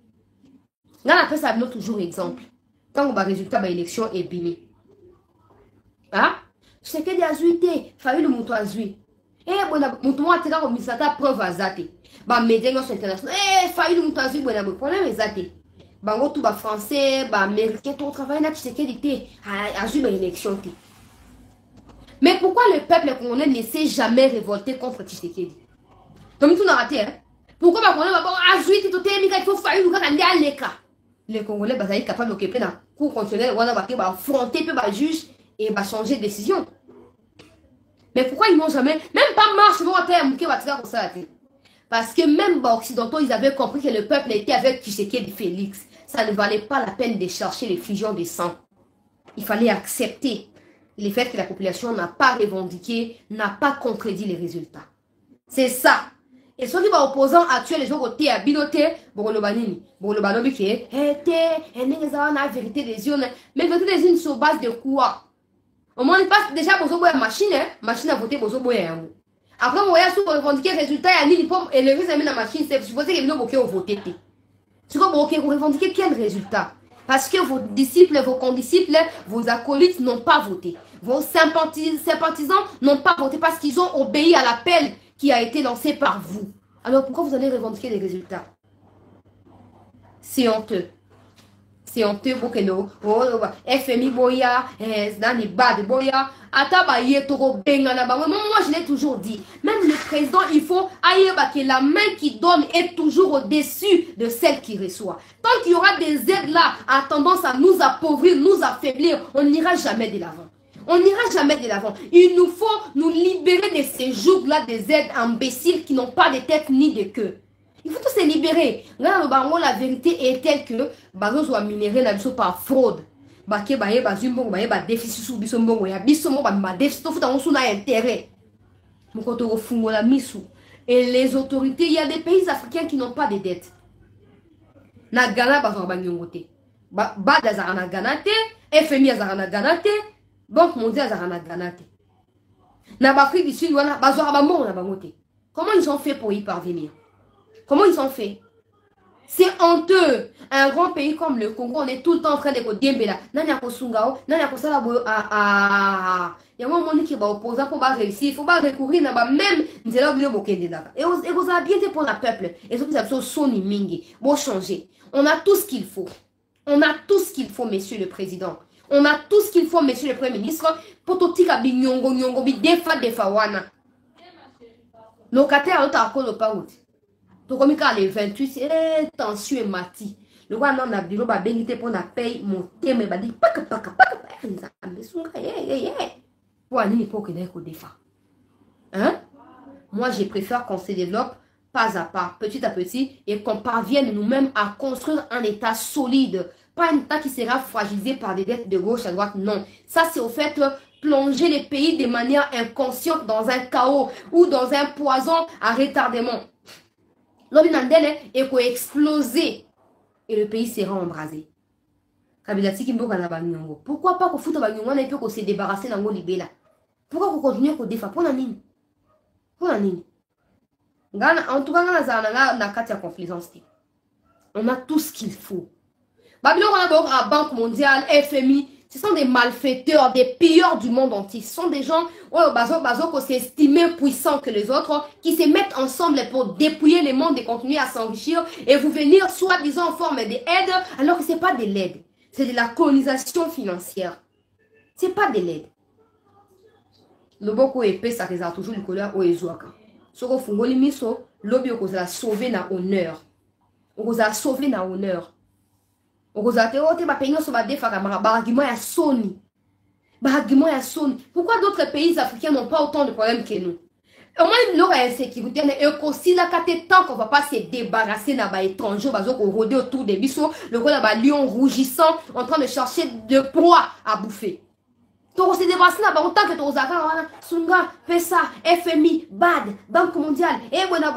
Là après ça donne toujours exemple. Quand on va résultat ba élection est bini. Hein? C'est que des azuité, fallu le mouton azui. Eh, bon, mouton a été là au misata preuve à zate. Bah, médias internationaux. Eh, fallu le mouton azui, bon, le problème est zate. Bah, tout bas français, bah, américain, tout travail là, tu sais qu'il était à une élection. Mais pourquoi le peuple congolais ne s'est jamais révolté contre Tshisekedi? Comme tout n'a raté, hein? Pourquoi bah, on a bon, azuite, tout est mis, il faut faire une grande aleka. Les Congolais, bah, ils sont capables d'occuper la cour constitutionnelle, on va affronter, peut bah, juge et bah, changer de décision. Mais pourquoi ils n'ont jamais, même pas marche, ils vont faire qui va tirer comme ça. Parce que même bah, occidentaux, ils avaient compris que le peuple était avec Tshisekedi Félix. Ça ne valait pas la peine de chercher les fusions de sang. Il fallait accepter le fait que la population n'a pas revendiqué, n'a pas contredit les résultats. C'est ça. Et ceux qui vont opposants actuels, les gens qui ont binoté, bon le banini, bon le banobi qui est, la vérité des yeux, mais la vérité des yeux sur base de quoi? Au moins, il passe déjà pour une machine, machine à voter pour une machine. Après, on va sur revendiquer le résultat, il y a une pomme et le résultat de la machine, c'est supposé que vous avez voté. C'est comme vous revendiquez quel résultat? Parce que vos disciples, vos condisciples, vos acolytes n'ont pas voté. Vos sympathisants n'ont pas voté parce qu'ils ont obéi à l'appel qui a été lancé par vous. Alors pourquoi vous allez revendiquer les résultats? C'est honteux. C'est honteux pour que nous, F M I Boya, Nani Bad Boya, Atabaye Toro Bengana. Moi, je l'ai toujours dit. Même le président, il faut que la main qui donne est toujours au-dessus de celle qui reçoit. Tant qu'il y aura des aides là, à tendance à nous appauvrir, nous affaiblir, on n'ira jamais de l'avant. On n'ira jamais de l'avant. Il nous faut nous libérer de ces jougs-là, des aides imbéciles qui n'ont pas de tête ni de queue. Il faut tous se libérer. Là, la vérité est telle que bazo soit minéré par fraude. Baké baye bazumbo baye ba déficit sous bisombo ya bisombo ba déficit tout dans son intérêt. Mon koto fungo la misu. Et les autorités, il y a des pays africains qui n'ont pas de dettes. Na Ghana, bazar bangongote. Bad azara na Ghana te, F M I azara na Ghana te, Banque mondiale azara na Ghana te. Na Afrique du Sud, wana bazar bambo na bangote. Comment ils ont fait pour y parvenir? Comment ils ont fait? C'est honteux. Un grand pays comme le Congo, on est tout le temps en train de dire Dembela. Nanya Kosungao, Nanya Kosala Boyo. Ah ah. Il y a un moment qui va opposer pour réussir. Il faut pas recourir à même. Nous allons oublier Bokende Daka. Et vous avez bien fait pour le peuple. Et vous avez Sony Mingi. Bon changer. On a tout ce qu'il faut. On a tout ce qu'il faut, monsieur le président. On a tout ce qu'il faut, monsieur le premier ministre. Pour tout tika binyongo nyongo bi defa defa wana. Locataire à l'autre à cause de Paout. Donc, comme il les vingt-huit, eh, tension et mati. Le roi non a bureau, bah, bénité pour la paye, mon thème, bah, dit, pas que, pas que, pas que, pas que, pour aller pour que l'on défend. Hein? Moi, je préfère qu'on se développe pas à pas, petit à petit, et qu'on parvienne nous-mêmes à construire un État solide. Pas un État qui sera fragilisé par des dettes de gauche à droite, non. Ça, c'est au fait plonger les pays de manière inconsciente dans un chaos ou dans un poison à retardement. L'obinandele est qu'on exploser et le pays sera embrasé. Pourquoi pas qu'on foute Banyongo et qu'on se débarrasser dans Libéla? Pourquoi qu'on continue qu'on défend? Pour la mine. Pour la mine. En tout cas, on a quatre complaisance. On a tout ce qu'il faut. Babylone, on a d'abord la Banque mondiale, F M I. Ce sont des malfaiteurs, des pilleurs du monde entier. Ce sont des gens qui s'estiment puissants que les autres, qui se mettent ensemble pour dépouiller le monde et continuer à s'enrichir et vous venir soi-disant en forme d'aide, alors que ce n'est pas de l'aide. C'est de la colonisation financière. Ce n'est pas de l'aide. Le boko épais, ça réserve toujours le colère au Ezouaka. Ce qu'on fait, miso, l'objet qu'on a sauvé dans l'honneur. On a sauvé dans l'honneur. Pourquoi d'autres pays africains n'ont pas autant de problèmes que nous? Au moins, leur insécurité est aussi là tant qu'on ne va pas se débarrasser d'un étranger, qu'on rôde autour des bisous, le rôle d'un lion rougissant en train de chercher de proie à bouffer. Donc, on se débarrasse là, autant que ton Zaka, Sunga, Pessa, F M I, B A D, Banque mondiale, et voilà.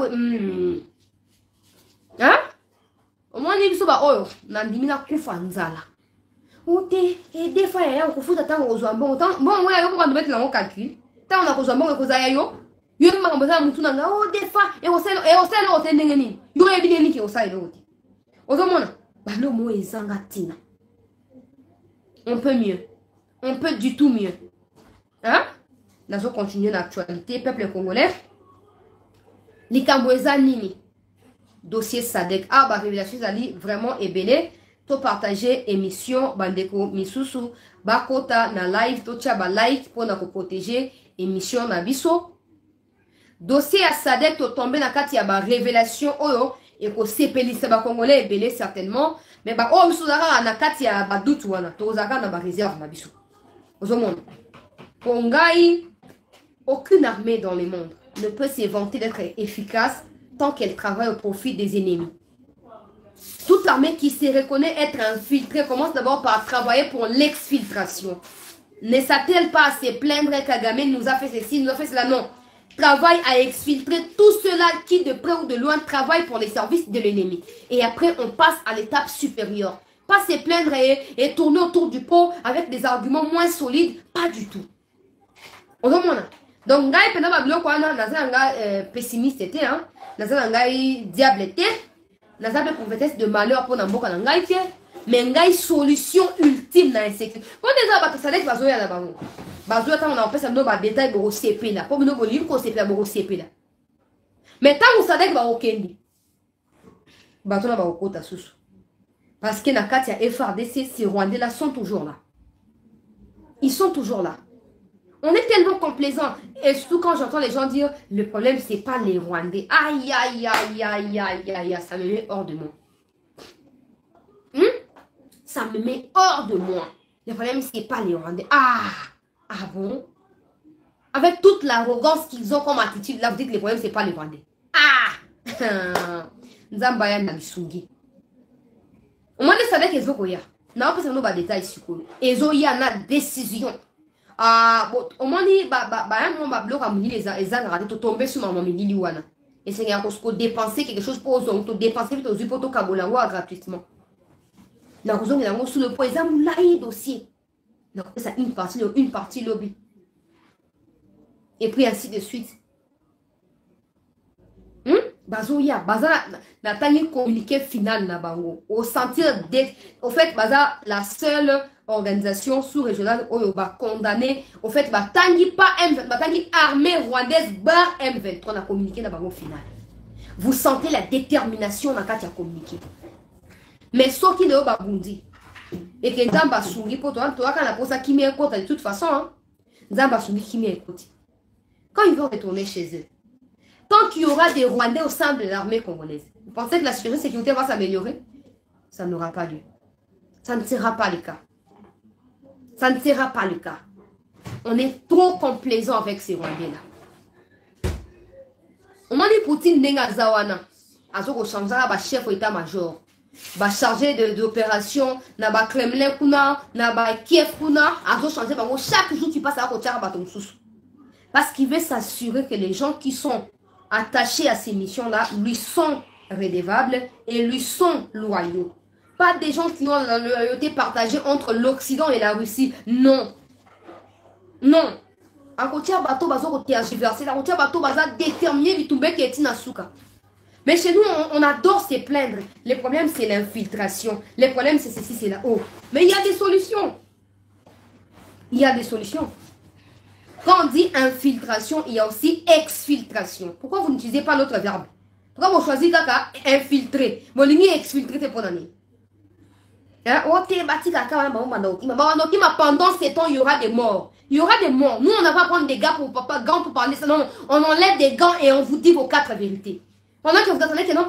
Hein? Au moins, il y a des gens qui font ça. Et des fois, il y a des gens qui font ça. Bon, moi, je vais mettre dans mon calcul. Tant on a besoin de choses, il y a des gens qui font ça. Oh, des fois, et on sait, et on sait, on sait, il y a des gens qui font ça. On peut mieux. On peut du tout mieux. Hein? Nous allons continuer l'actualité. Peuple congolais. Les Cambouéza Nini. Dossier Sadek. Ah, bah, révélation Zali, vraiment ébélé. To partager émission, bandeko misusu. Bakota na live, to tchaba like pour nous protéger émission na biso. Dossier à Sadek, to tomber na kati ya ba révélation oyo. Et ko sepeli se ba congolais ébélé certainement. Mais bah, oh, miso zara na kati ya ba doute wana. To zara na ba réserve na biso. Pour Ngai, aucune armée dans le monde ne peut se vanter d'être efficace tant qu'elle travaille au profit des ennemis. Toute armée qui se reconnaît être infiltrée commence d'abord par travailler pour l'exfiltration. Ne s'attelle pas à se plaindre que Kagame nous a fait ceci, nous a fait cela, non. Travaille à exfiltrer tout cela qui de près ou de loin travaille pour les services de l'ennemi. Et après, on passe à l'étape supérieure. Pas se plaindre et, et tourner autour du pot avec des arguments moins solides, pas du tout. Donc, ngai pena babilo kwa na naza nga pessimiste était hein, naza ngai diable était, naza be prophétesse de malheur pour namboka na ngai tie, mais ngai solution ultime na insécurité. Quand déjà ba ça dek bazo ya na bango. Bazo ta on a fait ça no ba détail bo C P là, pour no bo livre ko C P bo C P là. Mais tant on sadek ba okendi. Bazo na ba okota susu. Parce que Nakati et F A R D C, ces Rwandais là sont toujours là. Ils sont toujours là. On est tellement complaisants. Et surtout quand j'entends les gens dire, le problème c'est pas les Rwandais. Aïe, aïe, aïe, aïe, aïe, aïe, ça me met hors de moi. Hum? Ça me met hors de moi. Le problème c'est pas les Rwandais. Ah, ah bon? Avec toute l'arrogance qu'ils ont comme attitude, là vous dites que le problème c'est pas les Rwandais. Ah! Nzambaya Nabisungi. Au moins, vous savez qu'ils ont quoi. Non, parce que nous avons des détails sur eux. Ils ont eu une décision. Ah, bon, au moins, bah, bah, bah, un moment, bah, bloc à mouiller les gens, ils ont raté, tomber sur ma mamie Liliwana. Et c'est qu'il faut dépenser quelque chose pour eux, dépenser pour eux, pour eux, gratuitement. Nous avons sous le point, ils ont un dossier. Donc, ça une partie, une partie lobby. Et puis ainsi de suite. Hmm? Bazo ya, baza na tani communiqué final na bango. Au sentir d'être, au fait, baza la seule organisation sous-régionale où on va condamner, au fait, ba tangi pas M vingt, ba tangi armée rwandaise bar M vingt-trois na communiqué na bango final. Vous sentez la détermination na kati ya communiqué. Mais ce qui ne va pas bundi. Et que Nzamba Sungi, pour toi, toi, quand la pose à Kimi écoute, de toute façon, hein, Nzamba Sungi, Kimi écoute. Quand ils vont retourner chez eux, tant qu'il y aura des Rwandais au sein de l'armée congolaise, vous pensez que la sécurité va s'améliorer? Ça n'aura pas lieu. Ça ne sera pas le cas. Ça ne sera pas le cas. On est trop complaisant avec ces Rwandais-là. On m'a dit Poutine Nenga Zawana. Azoko Shamzara, ba chef d'état-major. Ba chargé d'opération, na ba Kremlin kuna, na ba Kiev kuna, azo changer bango chaque jour qui passe à côté de baton sous. Parce qu'il veut s'assurer que les gens qui sont attachés à ces missions-là lui sont redevables et lui sont loyaux. Pas des gens qui ont la loyauté partagée entre l'Occident et la Russie. Non. Non. À côté de bateau bazo côté agriversé, à côté de bateau baza déterminé bitumbe qui est inasuka. Mais chez nous, on, on adore se plaindre. Le problème, c'est l'infiltration. Le problème, c'est ceci, c'est là-haut. Mais il y a des solutions. Il y a des solutions. Quand on dit infiltration, il y a aussi exfiltration. Pourquoi vous n'utilisez pas l'autre verbe? Pourquoi vous choisissez kaka infiltrer? Mon ligne exfiltrer, c'est pour l'année. Pendant ces temps, il y aura des morts. Il y aura des morts. Nous, on n'a pas prendre des gants pour, papa, gants pour parler ça. Non, on enlève des gants et on vous dit vos quatre vérités. Pendant que vous attendez que non,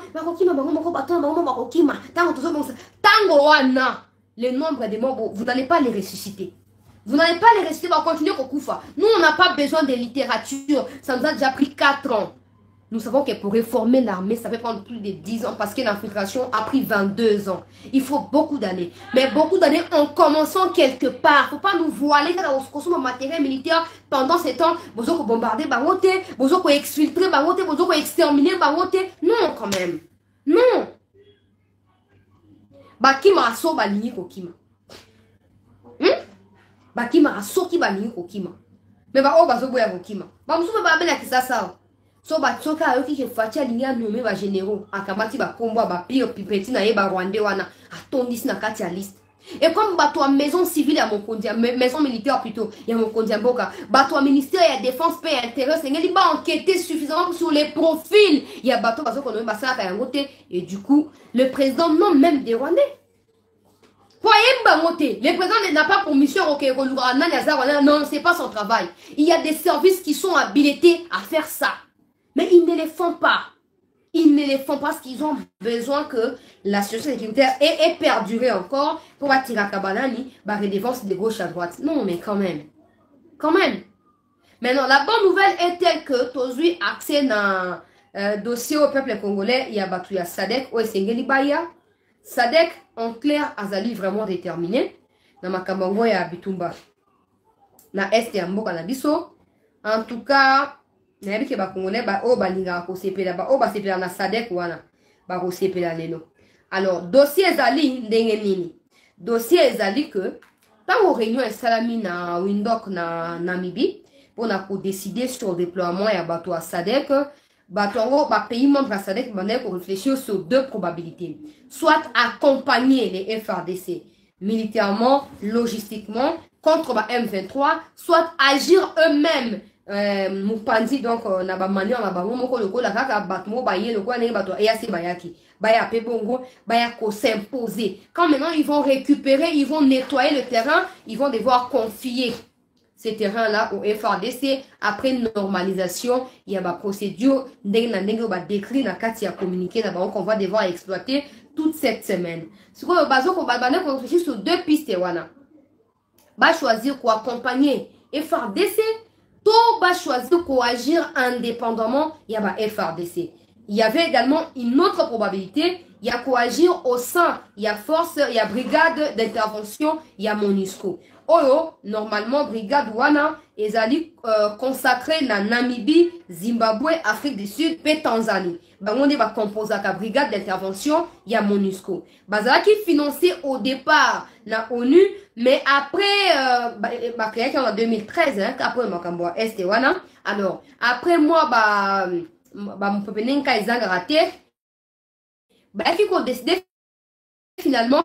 le nombre de morts, vous n'allez pas les ressusciter. Vous n'allez pas les ressusciter, on va continuer au Koufa. Nous, on n'a pas besoin de littérature. Ça nous a déjà pris quatre ans. Nous savons que pour réformer l'armée, ça peut prendre plus de dix ans parce que l'infiltration a pris vingt-deux ans. Il faut beaucoup d'années. Mais beaucoup d'années en commençant quelque part. Il ne faut pas nous voiler dans le matériel militaire pendant ces temps. Vous avez bombardé, vous avez exfiltré, vous avez exterminé. Non, quand même. Non. Bakima aso balingi kokima. Hmm? Bakima aso ki balingi kokima. Mais ba o bazo boya kokima. Ba musume ba bela kisasa. So ba tsoka ayo ki fatia linia nommé ba généraux akamati ba kombo ba pire pipeti na ye ba rwandais wana atondisi na kati ya liste. Et comme bato a maison civile à mon kondia, maison militaire plutôt, il y a mon kondia boka, bato a ministère et défense paix et intérêt, c'est qu'il va enquêter suffisamment sur les profils. Il y a bato bazo qu'on a basa à côté et du coup, le président non même des Rwandais. Le président n'a pas pour mission non, c'est pas son travail. Il y a des services qui sont habilités à faire ça. Mais ils ne les font pas. Ils ne les font pas parce qu'ils ont besoin que la situation sécuritaire ait, ait perduré encore pour attirer à Kabalani, bah, redevance de gauche à droite. Non, mais quand même. Quand même. Maintenant, la bonne nouvelle est telle que Tozui accès dans euh, dossier au peuple congolais, il y a battu à Sadek, ou Sengeli Baya. Sadek, en clair, Azali vraiment déterminé. Dans ma Kabango et à Bitumba. Na Est et Ambo Kanabiso. En tout cas, na yebike ba congolais ba o balinga ko sepela ba o ba sepela na Sadek wana ba ko sepela lelo. Alors dossier ezali ndenge nini? Dossier ezali que tant réunion esalami na Windhoek na Namibie pour na ko décider sur le déploiement ya bato à Sadek, bato ba pays membre à Sadek ba ko réfléchir sur deux probabilités. Soit accompagner les F R D C militairement, logistiquement contre ba M vingt-trois, soit agir eux-mêmes. Euh, Mupandi donc na ba mani na ba moko loko la kaka batmo ba ye loko na bato ya se bayaki baya pe bongo baya ko s'imposer. Quand maintenant ils vont récupérer, ils vont nettoyer le terrain, ils vont devoir confier ces terrains là au F R D C après normalisation. Il y a ba procédure ndenge na ndenge ba décrit na kati ya communiqué na ba qu'on va devoir exploiter toute cette semaine. Ce que bazo ko ba bana ko réfléchir sur deux pistes wana. Ba choisir quoi accompagner F R D C. Tout va choisir pour agir indépendamment, il y a F R D C. Il y avait également une autre probabilité, il y a coagir au sein, il y a force, il y a brigade d'intervention, il y a MONUSCO. oyo normalement brigade wana ezali euh, consacré na Namibie, Zimbabwe, Afrique du Sud et Tanzanie. Bango nde ba composaka brigade d'intervention ya MONUSCO. Bazalaki financé au départ na ONU, mais après euh, ba, ba créé en deux mille treize hein, après makambo este wana. Alors après moi ba ba mpepenenka ezanga raté. Ba qui ont décidé finalement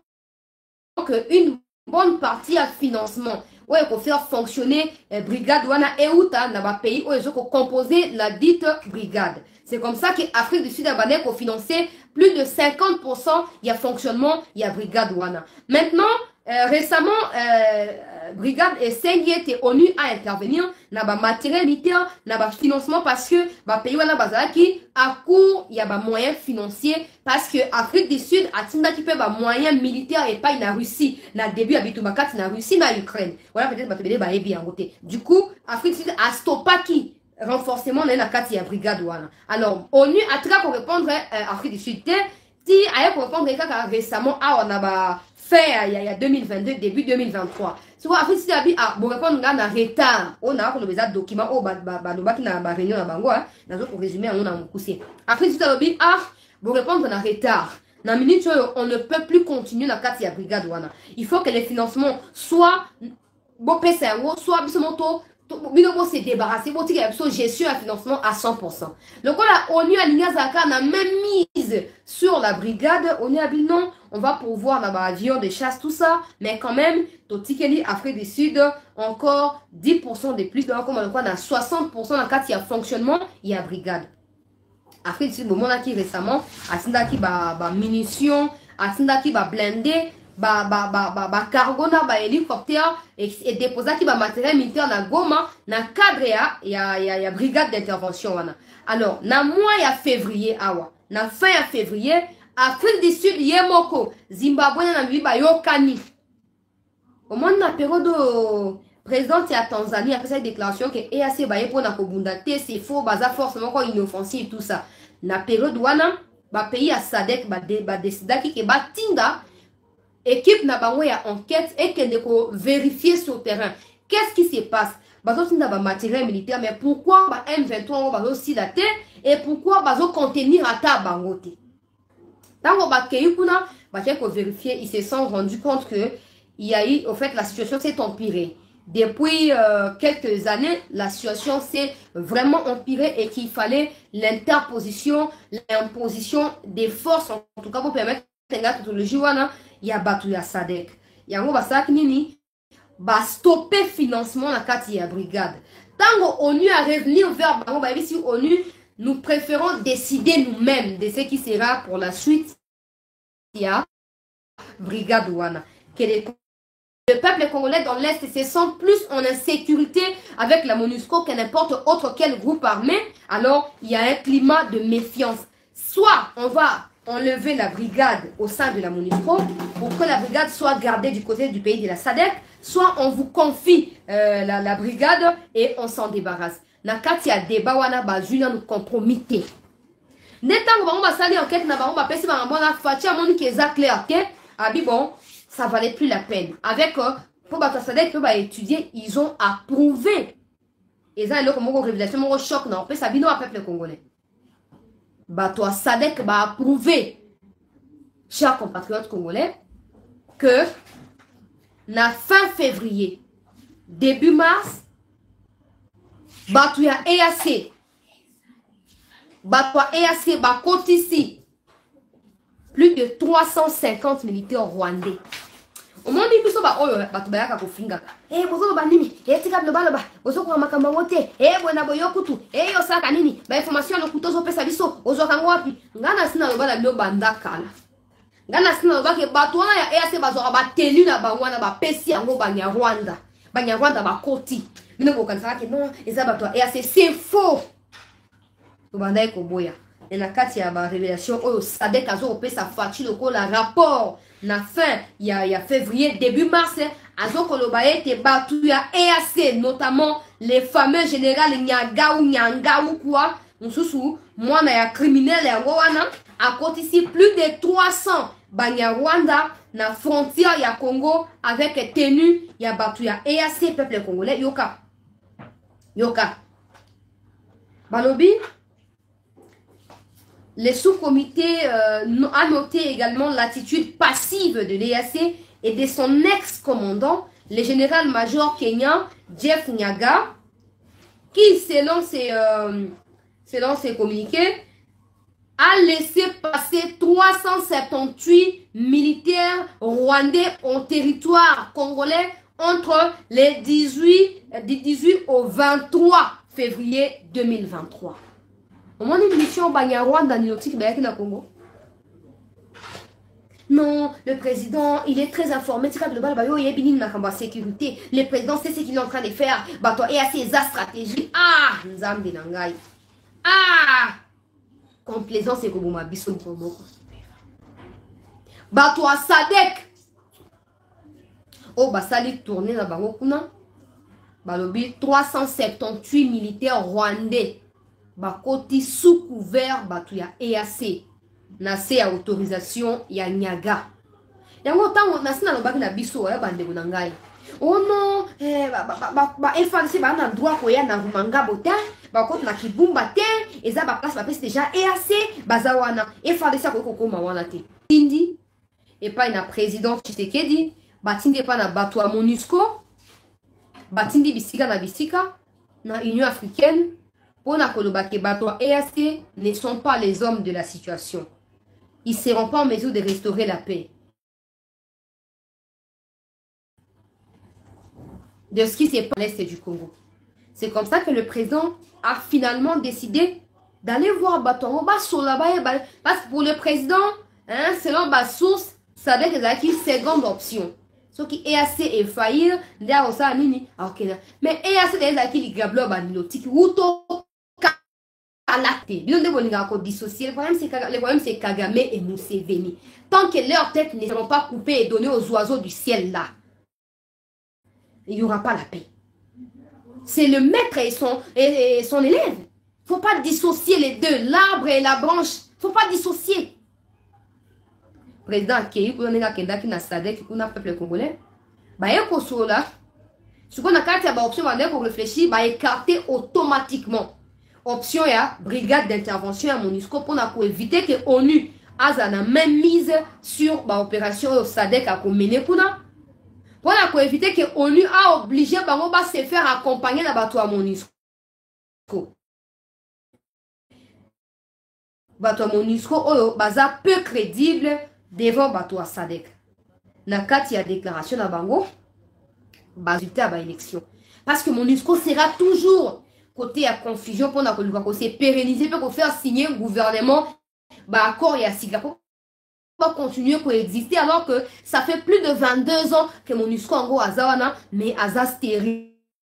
que une bonne partie à financement ouais pour faire fonctionner eh, brigade wana euta na ba pays où ils ont composé la dite brigade. C'est comme ça que Afrique du Sud a pour financer plus de cinquante pour cent il y a fonctionnement il y a brigade wana. Maintenant euh, récemment euh, brigade et cinq était ONU à intervenir na ba matériel militaire na ba financement parce que ba pays wana bazaki à court il y a ba moyens financiers parce que Afrique du Sud a tinda qui peut ba moyens militaires et pas na Russie na début habitu bakati na Russie na Ukraine voilà peut-être ba tebele ba ebi en côté du coup Afrique du Sud a stoppé qui renforcement na la carte ya brigade wana. Alors ONU a très pour répondre euh, Afrique du Sud si a pour répondre récemment à on a ba fait il y a deux mille vingt-deux début deux mille vingt-trois so Afrique du Sud a dit ah pour répondre na retard on a pour les documents au ba ba ba ki na ba réunion na bango hein na pour résumer on a mukuse Afrique du Sud a dit ah pour répondre na retard na minute on ne peut plus continuer la carte ya brigade wana. Il faut que les financements soient bon P C O soit bismoto Binobo s'est débarrassé, bon, il y a une gestion et financement à cent pour cent. Donc, on a ONU à Zaka n'a même mise sur la brigade. On a dit non, on va pourvoir là-bas avion de chasse, tout ça. Mais quand même, Totikeli, Afrique du Sud, encore dix pour cent de plus. Donc, on a soixante pour cent dans le cas il y a fonctionnement, il y a brigade. Afrique du Sud, bon, on a qui récemment, à Sindaki, bah, bah, munitions, à Sindaki, bah, blindé. Ba ba ba ba ba cargo na ba hélicoptère et, et déposer qui ba matériel militaire na Goma na cadre ya ya ya, ya brigade d'intervention wana. Alors na mois ya février awa na fin ya février Afrique du Sud yemoko Zimbabwe na Namibie ba yokani au moins na période présidente ya Tanzanie a fait cette déclaration que E A C ba yepo na kobunda te c'est faux baza forcément quoi inoffensif tout ça na période wana ba pays ya SADC ba de, ba décida ki ke ba tinda équipe n'a pas enquête et qu'elle ne vérifier sur le terrain. Qu'est-ce qui se passe? Bazo n'a pas matériel militaire, mais pourquoi ba M vingt-trois va aussi dater et pourquoi bazo contenir à ta bangote? Tant qu'on va kuna, bah qu'on vérifier, ils se sont rendus compte que il y a eu, au fait, la situation s'est empirée. Depuis euh, quelques années, la situation s'est vraiment empirée et qu'il fallait l'interposition, l'imposition des forces, en tout cas pour permettre le joueur il y a battu ya SADC. Il y a un basak nini ba stopper financement la carte ya brigade. Tant ONU a revenir vers bango ba ici ONU, nous préférons décider nous-mêmes de ce qui sera pour la suite. Il y a brigade wana. Que les Le peuple congolais dans l'Est se sent plus en insécurité avec la MONUSCO que n'importe autre quel groupe armé. Alors, il y a un climat de méfiance. Soit on va enlever la brigade au sein de la MONUSCO pour que la brigade soit gardée du côté du pays de la SADC, soit on vous confie euh, la, la brigade et on s'en débarrasse. Nakati ya débat wana bazuna nous comprometter. Netango ba on va salir enquête na ba on va pesi ba ngona fatia moni keza clair que abi bon ça valait plus la peine. Avec euh, pour ba SADC pour ba étudier, ils ont approuvé. Et ça là comme révélation mon choc non, peut ça bino à peuple congolais. Bah toi SADC va approuver, chers compatriotes congolais, que na fin février, début mars, bah tu as E A C, bah toi E A C, bah compte ici, plus de trois cent cinquante militaires rwandais. Au moment où ils bah oh bah tu vas à finga, eh bozo ba nini, eh tika no baloba, bozo kwa makamba wote, eh bona boyokutu, eh osaka nini, ba information no kutozo pesa biso, ozo kango wapi, ngana sina no bala no banda kala. Ngana sina no ba ke bato wana ya E A C bazo ba telu na ba wana ba pesi yango ba nya Rwanda, ba nya Rwanda ba koti. Bino ko kanisa ke non, eza bato E A C c'est faux. To banda eko boya. Et na kati ya ba révélation oyo SADC azo pesa facture ko la rapport. Na fin, il y a, il y a février, début mars, Azo Kolobaye te battu ya E A C, notamment les fameux généraux Nyagaou, Nyangaou, quoi. Moussou, moi, na ya criminel, ya wana, à côté ici, plus de trois cents Banyarwanda na frontière ya Congo avec tenue ya batu ya E A C peuple congolais yoka yoka balobi. Les sous-comités euh, a noté également l'attitude passive de l'E A C et de son ex-commandant, le général-major kenyan Jeff Nyaga, qui, selon ses, euh, selon ses communiqués, a laissé passer trois cent soixante-dix-huit militaires rwandais au territoire congolais entre les dix-huit, du dix-huit au vingt-trois février deux mille vingt-trois. Au moins une mission Banyarwanda Nilotique na Congo. Non, le président, il est très informé. C'est global, il y a une sécurité. Le président sait ce qu'il est en train de faire. Et à ses stratégies. Ah, Nzambe Nangai. Ah, complaisance et comme ma bisson Congo. Bato à Sadek. Oh, basali tourné na bango kuna. Balobi trois cent soixante-dix-huit militaires rwandais. Bakoti sous couvert batu ya E A C. Nase ya autorisation ya Nyaga. Yango tango nasi na lobaki na biso ya bandeko na ngai. Oh non, eh ba ba ba ba F A R D C ba na droit ko ya na Rumanga bota, ba koti na Kibumba te, eza ba place ba pesi déjà E A C, baza wana. F A R D C ko koma wana te. Tindi et pas na président Tshisekedi, batindi pa na batu ya MONUSCO, batindi bisika na bisika na Union africaine. Pour na kolobake bato E A C ne sont pas les hommes de la situation. Ils ne seront pas en mesure de restaurer la paix. De ce qui s'est passé à l'est du Congo. C'est comme ça que le président a finalement décidé d'aller voir Batongo. Parce que pour le président, hein, selon ma source, ça veut dire qu'il y a une seconde option. Ce qui est assez effailli, mais E A C est là qui est gablo banilotique. Le problème c'est Kagame et Museveni. Tant que leurs têtes ne seront pas coupées et données aux oiseaux du ciel là, il n'y aura pas la paix. C'est le maître et son, et, et son élève. Il ne faut pas dissocier les deux, l'arbre et la branche. Il ne faut pas dissocier. Président Akei, pour donner la Kenda qui n'a sadek, qui n'a peuple congolais, bah il y a un peu là. Ce qu'on a carte, il option pour réfléchir, bah écarter automatiquement. Option ya brigade d'intervention à MONUSCO pour éviter que l'ONU a la même mise sur l'opération SADC à mener pour éviter que l'ONU a obligé de se faire accompagner la bateau à MONUSCO. Bateau à MONUSCO baza peu crédible devant bateau à SADC. Na kati ya déclaration na bango résultat à l'élection. Parce que MONUSCO sera toujours côté à confusion pour se pérenniser pour faire signer un gouvernement bah accord et à Singapore va continuer à exister alors que ça fait plus de vingt-deux ans que MONUSCO en gros azawana mais aza stérile.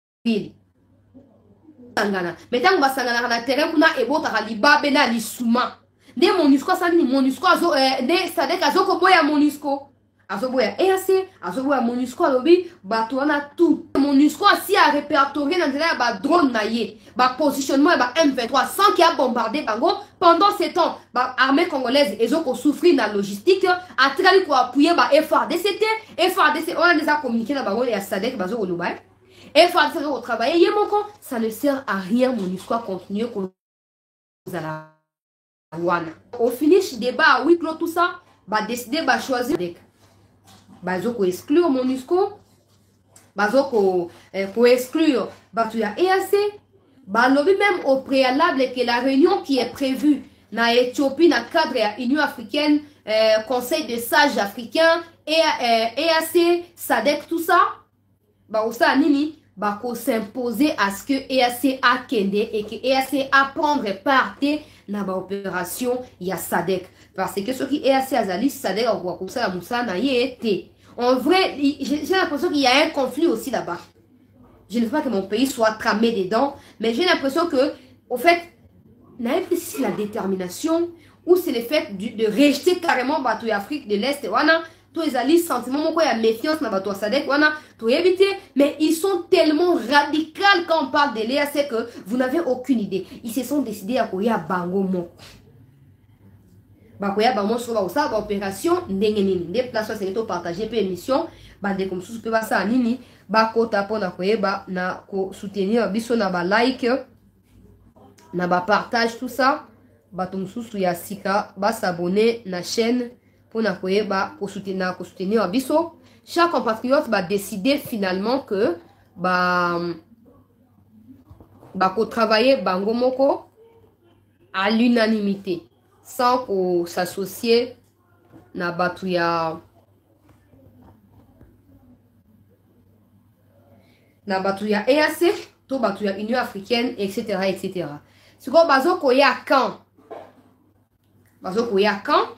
Mais tant que basangana na terrain kuna ebota liba bena lisuma. De MONUSCO ça ni MONUSCO azo de sadek azo ko boya MONUSCO. Azoboya E A C, azoboya MONUSCO alobi, bato wana tout. MONUSCO si a répertorié dans ba drone naie, ba positionnement ba M vingt-trois sans qu'il a bombardé bango pendant ces temps, ba armée congolaise ezo ko souffrir na logistique, a trali ko appuyer ba F A R D C T, F A R D C on a déjà communiqué na bango et à Sadek bazo oluba. F A R D C au travail yemoko, ça ne sert à rien MONUSCO à continuer ko zala wana. Au finish débat oui clos tout ça, ba décider ba choisir Bazoko exclure MONUSCO, Bazoko eh, pour exclure Batuya E A C, Balobi même au préalable que la réunion qui est prévue na Éthiopie, na cadre de l'Union africaine, eh, Conseil des sages africains, et, eh, E A C, SADC, tout ça, bah ça nini, bah s'imposer à ce que E A C a kende et que E A C a prendre part dans l'opération ya SADC. Parce que ce qui est assez azali, SADC a quoi comme ça, la moussa n'a été. En vrai, j'ai l'impression qu'il y a un conflit aussi là-bas. Je ne veux pas que mon pays soit tramé dedans, mais j'ai l'impression que, au fait, n'a pas si la détermination ou c'est le fait de, de rejeter carrément bateau Afrique de l'Est, wana, tous les alliés sentiments, il y a méfiance dans bateau SADC, wana, tout éviter, mais ils sont tellement radicaux quand on parle de l'E A C que vous n'avez aucune idée. Ils se sont décidés à courir à Bango Moko. bakoya bango so ba osala ba opération ndenge nini nde place c'est to partager pe émission bande comme sous pe basa nini bakota pona koyeba na ko soutenir biso na ba like na ba partage tout ça bato mususu ya sika ba s'abonner na chaîne pona koyeba ko soutenir ko soutenir biso. Chaque compatriote va décider finalement que ba ba ko travailler bango moko à l'unanimité sans qu'on s'associe na batu ya na batu ya E A C to batu ya Union africaine etc etc. Ce qu'on bazo koya quand bazo koya quand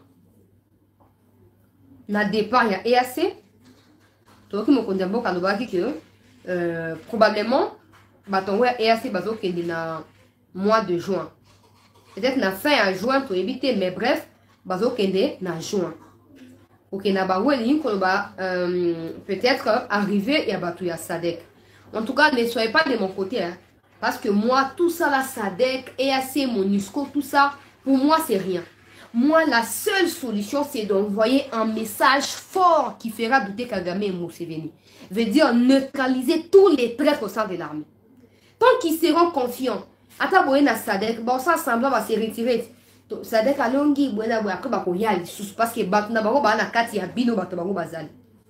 na départ ya E A C to ki mo kondembo kanobaki que euh, probablement batongo ya E A C bazo kende na mois de juin. Peut-être na fin à juin pour éviter, mais bref, bazo kende na juin. Ok, na ba weli ko ba peut-être arriver et abatu ya Sadek. En tout cas, ne soyez pas de mon côté, hein, parce que moi tout ça la Sadek, E A C, MONUSCO, tout ça, pour moi c'est rien. Moi la seule solution c'est d'envoyer un message fort qui fera douter Kagame et Museveni. Veut dire neutraliser tous les traîtres au sein de l'armée. Tant qu'ils seront confiants. Ata boye na Sadek, bon ça semblant va se retirer. Sadek alongi boye boye après ba ko yali sous parce que ba na bango ba na kati ya bino bato bango bazali.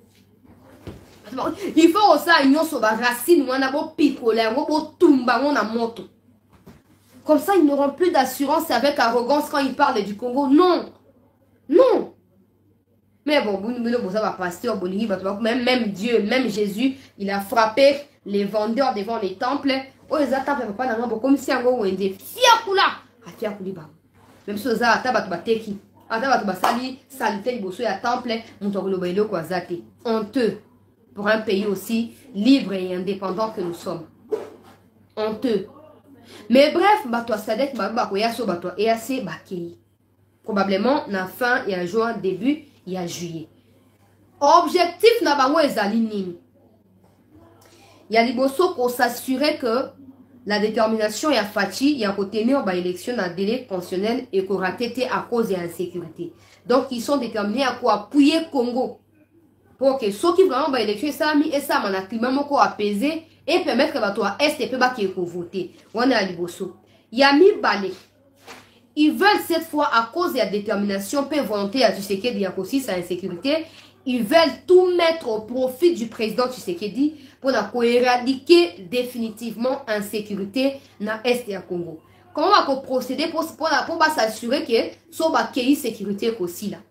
Il faut aussi union so ba racine wana bo picoler ngo bo tumba ngo na moto. Comme ça ils n'auront plus d'assurance avec arrogance quand ils parlent du Congo. Non. Non. Mais bon, bon ça va pasteur bolingi bato même même Dieu, même Jésus, il a frappé les vendeurs devant les temples. Oh, les attaques pas dans comme si on wende fiakula afiakuli ba même si ça ataba ba teki ataba ba sali salite boso ya temple mutokolo bailo kwa zate honteux pour un pays aussi libre et indépendant que nous sommes, honteux. Mais bref bato Sadek ba ba ko yaso bato E A C ba kei probablement na fin et à juin début il y a juillet. Objectif na bango ezali nini? Il y a liboso pour s'assurer que la détermination et à Fachi, il y a retenir bah élection dans délai constitutionnel et qu'on raté à cause de l'insécurité. Donc ils sont déterminés à quoi appuyer Congo pour que ceux qui vraiment bah élection ça mis et ça man a climat moko apaisé et permettre que bah toi est et peut bah qui voter. On est à liboso. Il y a mis balé. Ils veulent cette fois à cause de la détermination et volonté à Tshisekedi y a aussi sa insécurité. Ils veulent tout mettre au profit du président Tshisekedi pour éradiquer définitivement l'insécurité dans l'Est du Congo. Comment on va procéder pour, pour, pour, pour s'assurer que ce soit une sécurité aussi là?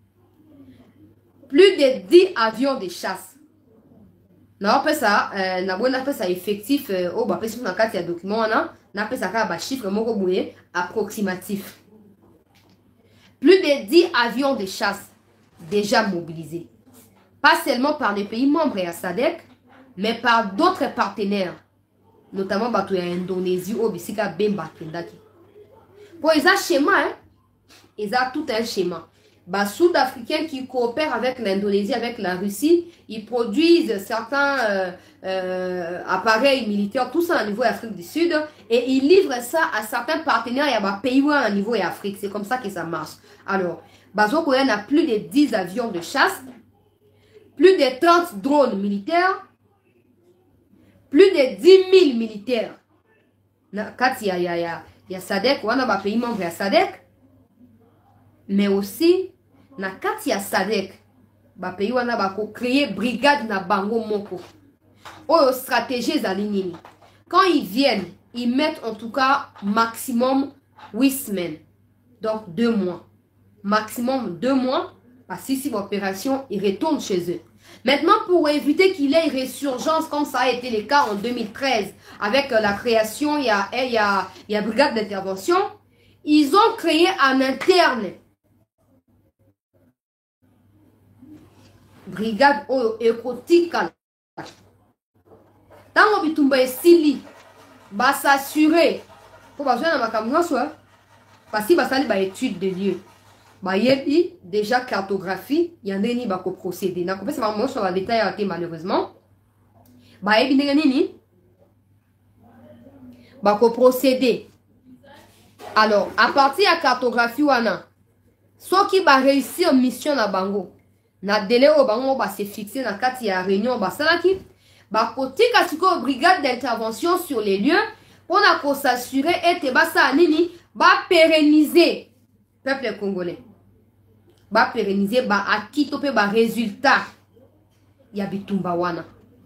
Plus de dix avions de chasse. On appelle ça, euh, on appelle ça effectif, euh, oh, bah, parce que dans le cas il y a document, on appelle ça un chiffre approximatif. Plus de dix avions de chasse déjà mobilisés. Pas seulement par les pays membres et à Sadek, mais par d'autres partenaires, notamment bato ya Indonésie ou bisika bemba kendaki. Pour les schémas, hein, ils ont tout un schéma. Bah, Sud-Africains qui coopèrent avec l'Indonésie, avec la Russie, ils produisent certains euh, euh, appareils militaires, tout ça au niveau d'Afrique du Sud, et ils livrent ça à certains partenaires et à bah, pays au niveau d'Afrique. C'est comme ça que ça marche. Alors, Bazo Koyen a plus de dix avions de chasse, plus de trente drones militaires, plus de dix mille militaires. Quand il y a, il y a, il y a Sadek, on a un pays membre à Sadek, mais aussi, quand il y a Sadek, un pays où on a créé brigade na bango moko. Ou stratégie zalinini. Quand ils viennent, ils mettent en tout cas maximum huit semaines. Donc deux mois. Maximum deux mois. Parce que si l'opération, ils retournent chez eux. Maintenant, pour éviter qu'il y ait une résurgence comme ça a été le cas en deux mille treize, avec la création, il y a, il y a, il y a brigade d'intervention, ils ont créé en interne brigade écotique. Tant que vous avez sili, bah s'assurer, pour pas faire ma caméra soit, parce que bah ça les études de lieu. Bah y déjà cartographie, il y en a ni bah procéder. Donc c'est vraiment sur la détail malheureusement. Bah y a ni bah procéder. Alors à partir de la cartographie wana, Ceux qui va réussir mission na bango. Na délai au bango va se fixer na kati ya réunion ba salaki. Ba koti kasiko brigade d'intervention sur les lieux pour s'assurer et basa nini ba pérenniser peuple congolais. Ba pérenniser ba acquis topé ba résultat. Ya bitumba wana.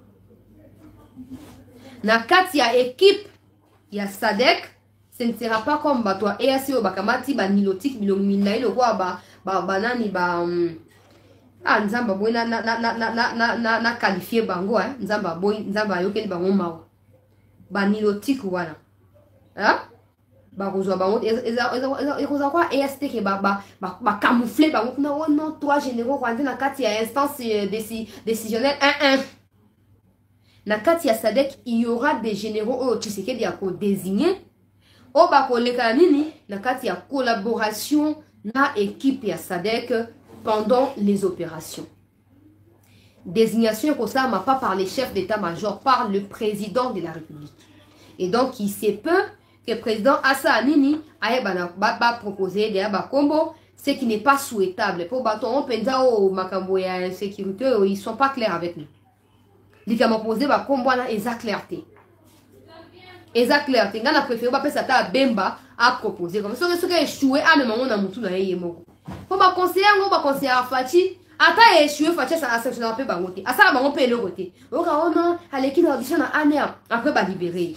Na kati ya équipe ya Sadek, ce ne sera pas comme ba toi E A C O bakamati ba nilotique bilomina ile kwa ba ba banani ba um, ah nzamba boy na na na na na na na na qualifier bango hein nzamba boy nzamba yokeli bango mawa ba nilotique wana hein ba kozwa bango eza eza eza kwa E A C ke ba ba ba camoufler bango na oh non trois généraux rwandais na kati ya instance décisionnelle un un na kati ya Sadek il y aura des généraux oh Tshisekedi a ko désigner o ba ko leka nini na kati ya collaboration na équipe ya Sadek pendant les opérations. Désignation comme ça m'a pas par les chefs d'état-major, par le président de la République. Et donc il se peut que le président Assa Anini aille ba proposer des combo, ce qui n'est pas souhaitable. Pour bâton penza au makambo ya insécurité, ils sont pas clairs avec nous. Ils m'a posé ba combo na eza clarté. Eza clarté, ngana préféré ba pesa ta bemba à proposer comme ça ce que échoué à même on a mutu na yeye moko. Faut ba conseiller ngo ba conseiller Fati ata échoué Fati ça a section pe bangote. Asa bango pe le côté. O ka oh non, aleki na audition na année après ba libérer.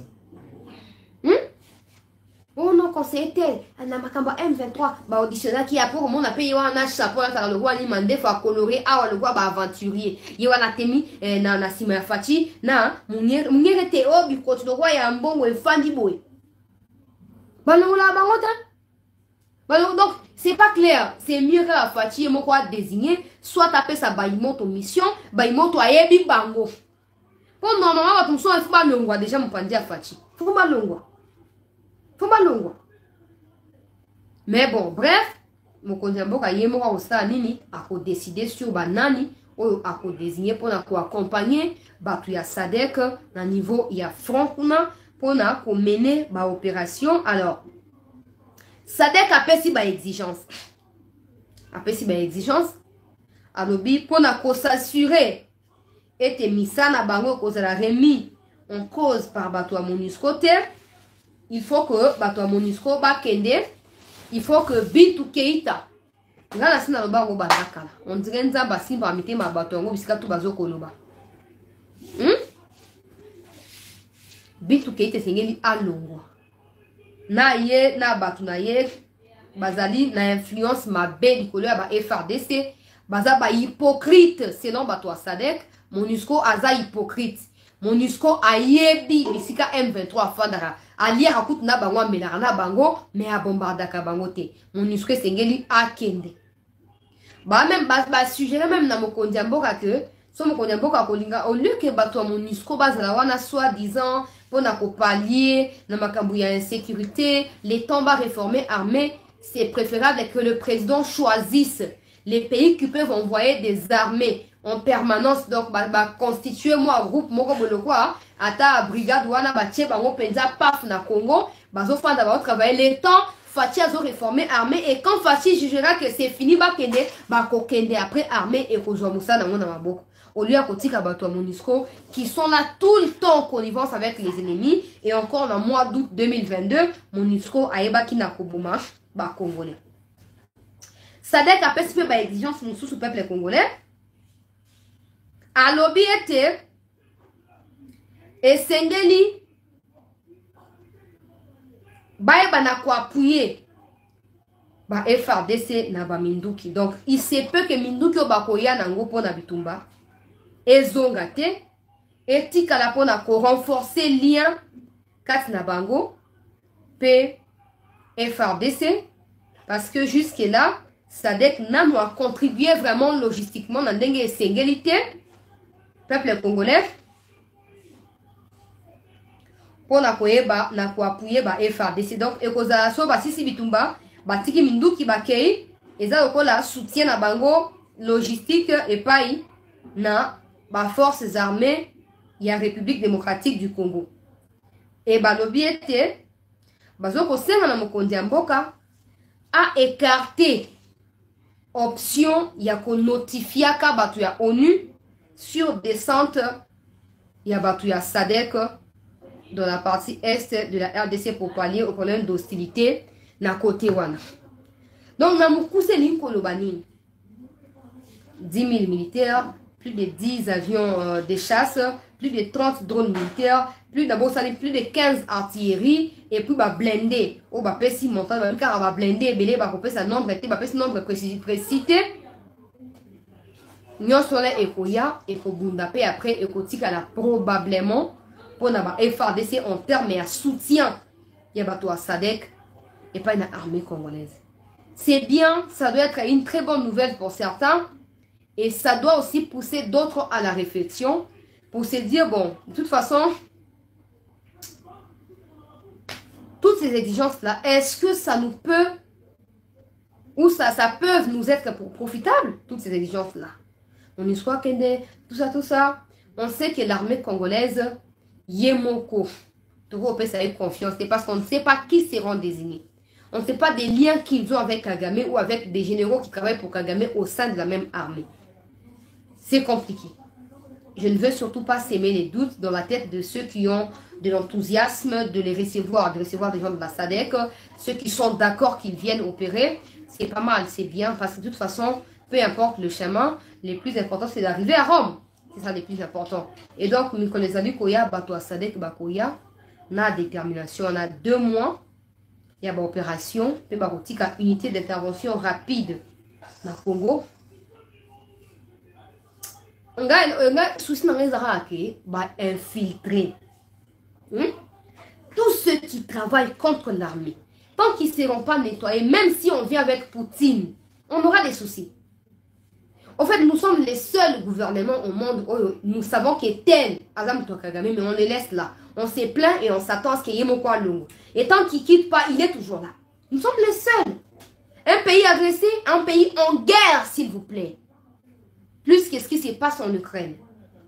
Hmm? Oh non, conseiller tel, na makamba M vingt-trois ba auditionner qui a pour mon a payé wana chapeau na le roi ni mandé fa colorer a le roi ba aventurier. Ye wana temi na na sima Fati na munyer munyer te o bi côté le roi ya mbongo e fandi boy. Ba no la bangote. Ba donc c'est pas clair, c'est mieux que la Fati mo quoi désigner soit taper sa baïmoto mission, baïmoto ayebi bango. Pour normalement ba tumso il faut ba longwa déjà mon pandi a Fati. Faut ba longwa. Faut pas longwa. Mais bon, bref, mon konjamboka yemo wa osa nini ako décider sur banani ou ako désigner pour na ko accompagner batu ya Sadek na niveau ya front kuna pour na ko mener ba opération. Alors Sadek a pesi ba exigence. A pesi ba exigence. Alobi pour na ko s'assurer et misa na bango ko la remis en cause par batu a MONUSCO terre. Il faut que bato a MONUSCO ba kende, il faut que Bintou Keïta ngana sina loba ngo bazakala on dirait nzamba simba mitema bato ngo bisika tu bazoko loba hmm Bintou Keïta sengeli alongo na ye na bato na ye bazali na influence mabe likolo ya ba F R D C baza ba hypocrite selon bato a Sadek. MONUSCO aza hypocrite. MONUSCO ayebi bisika M vingt-trois fandara ali akut na bango amelaka na bango mais a bombardaka bango te. MONUSCO sengeli akende ba même ba, ba suggérer même na mokonzi mboka que so mokonzi mboka kolinga au lieu que bato MONUSCO bazala wana soi disant pour na ko pallier na makambu ya insécurité les tombes réformés armés, c'est préférable que le président choisisse les pays qui peuvent envoyer des armées en permanence. Donc bah, bah constituer moi groupe moko bolo quoi ata brigade wana ba tie bango penza paf na Congo bazo fanda ba travailler le temps Fati azo réformer armée et quand Fati jugera que c'est fini ba kende ba ko kende après armée et kozwa musa na ngona maboko au lieu kotika bato MONUSCO qui sont là tout le temps en connivence avec les ennemis. Et encore dans le mois d'août deux mille vingt-deux MONUSCO aeba ki na koboma ba congolais. Sadek a pesi pe ba exigence musu sous peuple congolais. Alobi ete esengeli baeba na ko appuyer ba F R D C na ba Minduki. Donc il se peut que Minduki obakoya nango pona bitumba ezonga te etikala pona ko renforcer lien kat na bango pe F R D C parce que jusque là Sadek n'a pas contribué vraiment logistiquement dans ndenge esengeli te peuple congolais pour na koyeba na ko appuyer ba F R D C. Donc ekozala so ba sisi bitumba batiki Minduki bakei eza lokola soutien na bango logistique et pai na ba forces armées ya République démocratique du Congo. Et ba lobi ete bazo ko senga na mokonzi mboka a écarté option, il y a qu'on notifie à batu ya ONU sur descente, il y a batu ya SADC dans la partie est de la R D C pour pallier au problème d'hostilité na côté wana. Donc, na moukousse l'inkolobani. dix mille militaires, plus de dix avions euh, de chasse, plus de trente drones militaires, plus d'abord plus de quinze artilleries et puis bah blindé. Oh bah pessi montant, bah car va blindé, belé bah couper sa nombre, bah pessi nombre précis précité. Nyon sole ekoya, eko bundapé après eko tikala probablement pour n'avoir F A R D C en termes et à soutien. Il y a bateau à SADC et pas une armée congolaise. C'est bien, ça doit être une très bonne nouvelle pour certains. Et ça doit aussi pousser d'autres à la réflexion pour se dire, bon, de toute façon, toutes ces exigences-là, est-ce que ça nous peut, ou ça, ça peut nous être profitable, toutes ces exigences-là. On y soit Kende, tout ça, tout ça. On sait que l'armée congolaise, Yemoko, tout le monde peut avoir confiance, c'est parce qu'on ne sait pas qui seront désignés. On ne sait pas des liens qu'ils ont avec Kagame ou avec des généraux qui travaillent pour Kagame au sein de la même armée. C'est compliqué. Je ne veux surtout pas s'aimer les doutes dans la tête de ceux qui ont de l'enthousiasme de les recevoir, de recevoir des gens de la SADC, ceux qui sont d'accord qu'ils viennent opérer. C'est pas mal, c'est bien, parce que de toute façon, peu importe le chemin, le plus important c'est d'arriver à Rome. C'est ça le plus important. Et donc, nous connaissons Koya, Bato à SADC, Bakoya, on a détermination, on a deux mois, il y a une opération, il y a une unité d'intervention rapide dans le Congo. On a souci infiltrer tous ceux qui travaillent contre l'armée. Tant qu'ils ne seront pas nettoyés, même si on vient avec Poutine, on aura des soucis. En fait, nous sommes les seuls gouvernements au monde où nous savons qu'il est tel Azam Kagame, mais on les laisse là. On s'est plaint et on s'attend à ce qu'il y ait mon coin long. Et tant qu'il ne quitte pas, il est toujours là. Nous sommes les seuls. Un pays agressé, un pays en guerre, s'il vous plaît. Plus que ce qui se passe en Ukraine.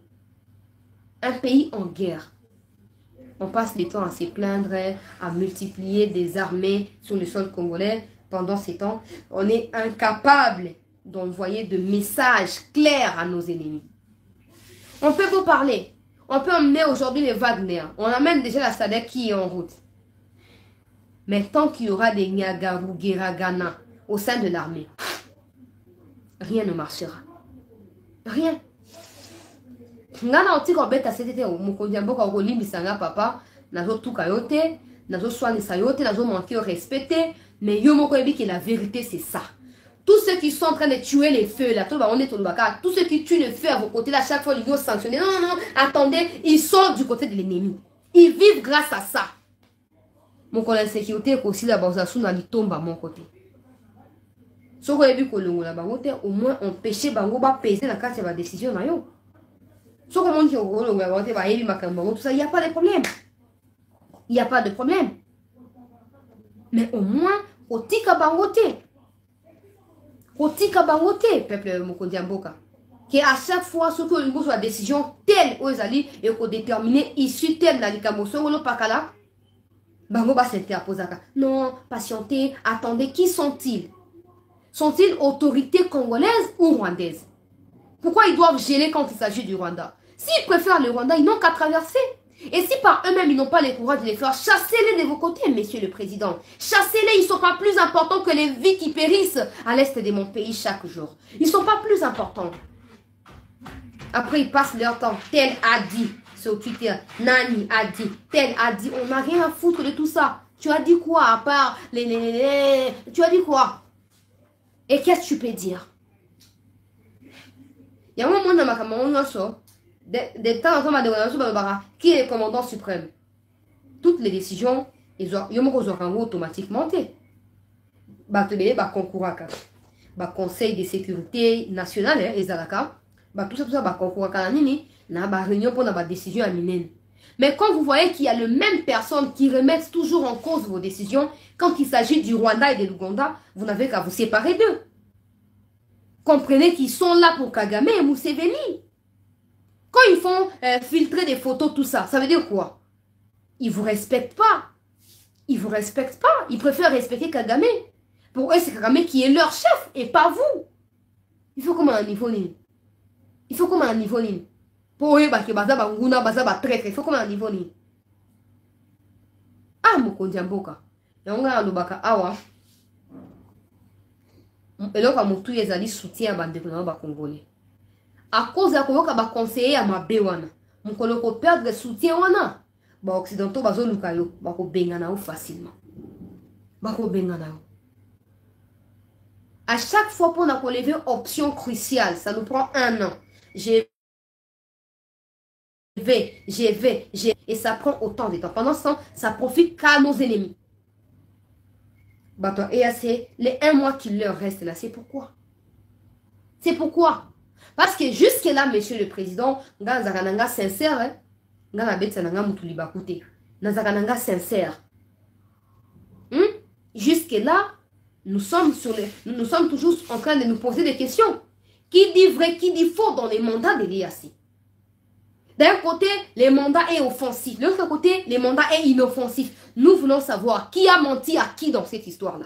Un pays en guerre. On passe le temps à se plaindre, à multiplier des armées sur le sol congolais. Pendant ces temps, on est incapable d'envoyer de messages clairs à nos ennemis. On peut vous parler. On peut emmener aujourd'hui les Wagner. On amène déjà la SADC qui est en route. Mais tant qu'il y aura des Nyagaru, Geragana au sein de l'armée, rien ne marchera. Rien. Ngana oti ko beta setete o mukondiambo ko kolimbisanga papa nazo tuka yote nazo soignisa yote nazo manquer au respecter mais yo moko ebi que la vérité c'est ça. Tous ceux qui sont en train de tuer les feux là, tout on est au Baka, tous ceux qui tuent le feu à vos côtés là, chaque fois ils ont sanctionné. Non non non, attendez, ils sont du côté de l'ennemi. Ils vivent grâce à ça. Mon collègue sécurité est aussi là-bas dans le tombe à mon côté. Si vous avez vu que au moins empêcher Bango de peser dans la carte de la décision. Si vous avez vu que il n'y a pas de problème. Il n'y a pas de problème. Mais au moins, au tika bangote. Au tika bangote, peuple Mokondiamboka. Que à chaque fois, ce que nous la décision telle aux alliés et qu'on détermine issue telle dans les camotions, on n'a pas qu'à là. Bango va s'interposer. Non, patientez, attendez, qui sont-ils? Sont-ils autorités congolaises ou rwandaises? Pourquoi ils doivent geler quand il s'agit du Rwanda? S'ils préfèrent le Rwanda, ils n'ont qu'à traverser. Et si par eux-mêmes, ils n'ont pas le courage de les faire, chassez-les de vos côtés, monsieur le président. Chassez-les, ils ne sont pas plus importants que les vies qui périssent à l'est de mon pays chaque jour. Ils ne sont pas plus importants. Après, ils passent leur temps. Tel a dit sur Twitter, Nani a dit, tel a dit. On n'a rien à foutre de tout ça. Tu as dit quoi à part les... les, les, les... Tu as dit quoi? Et qu'est-ce que tu peux dire? Il y a un moment dans ma caméra, de temps en temps, qui est le commandant suprême? Toutes les décisions, ils ont automatiquement été. Le Conseil de sécurité nationale, tout ça, tout ça, concours à la réunion pour la décision à minen. Mais quand vous voyez qu'il y a les mêmes personnes qui remettent toujours en cause vos décisions, quand il s'agit du Rwanda et de l'Ouganda, vous n'avez qu'à vous séparer d'eux. Comprenez qu'ils sont là pour Kagame et Museveni. Quand ils font euh, filtrer des photos, tout ça, ça veut dire quoi? Ils ne vous respectent pas. Ils ne vous respectent pas. Ils préfèrent respecter Kagame. Pour eux, c'est Kagame qui est leur chef et pas vous. Il faut comme un niveau nini. Il faut comme un niveau nini. Pour eux, que baza banguna, baza ba traître. Il faut comme un niveau nini. Ah, mokonzi mboka. Yonga lobaka awa. Eloko mutu ezali soutien à bandeko na ba congolais. À cause ya koyoka ba conseiller ya mabe wana. Mukolo ko perdre soutien wana. Ba occidentaux bazo luka yo, ba ko benga na yo facilement. Ba ko benga na yo. À chaque fois pour nous lever option cruciale, ça nous prend un an. Je vais, je vais, je et ça prend autant de temps. Pendant ce temps, ça profite qu'à nos ennemis. Bah toi, et c'est les un mois qui leur reste là, c'est pourquoi? C'est pourquoi? Parce que jusque là, monsieur le président, nga zakananga sincère, hein? Nga na bête sananga mutuli bakute. Na zakananga sincère. Hmm? Jusque là, Nous sommes, sur les, nous sommes toujours en train de nous poser des questions. Qui dit vrai, qui dit faux dans les mandats de l'I A C? D'un côté, les mandats est offensif. De l'autre côté, les mandats est inoffensif. Nous voulons savoir qui a menti à qui dans cette histoire-là.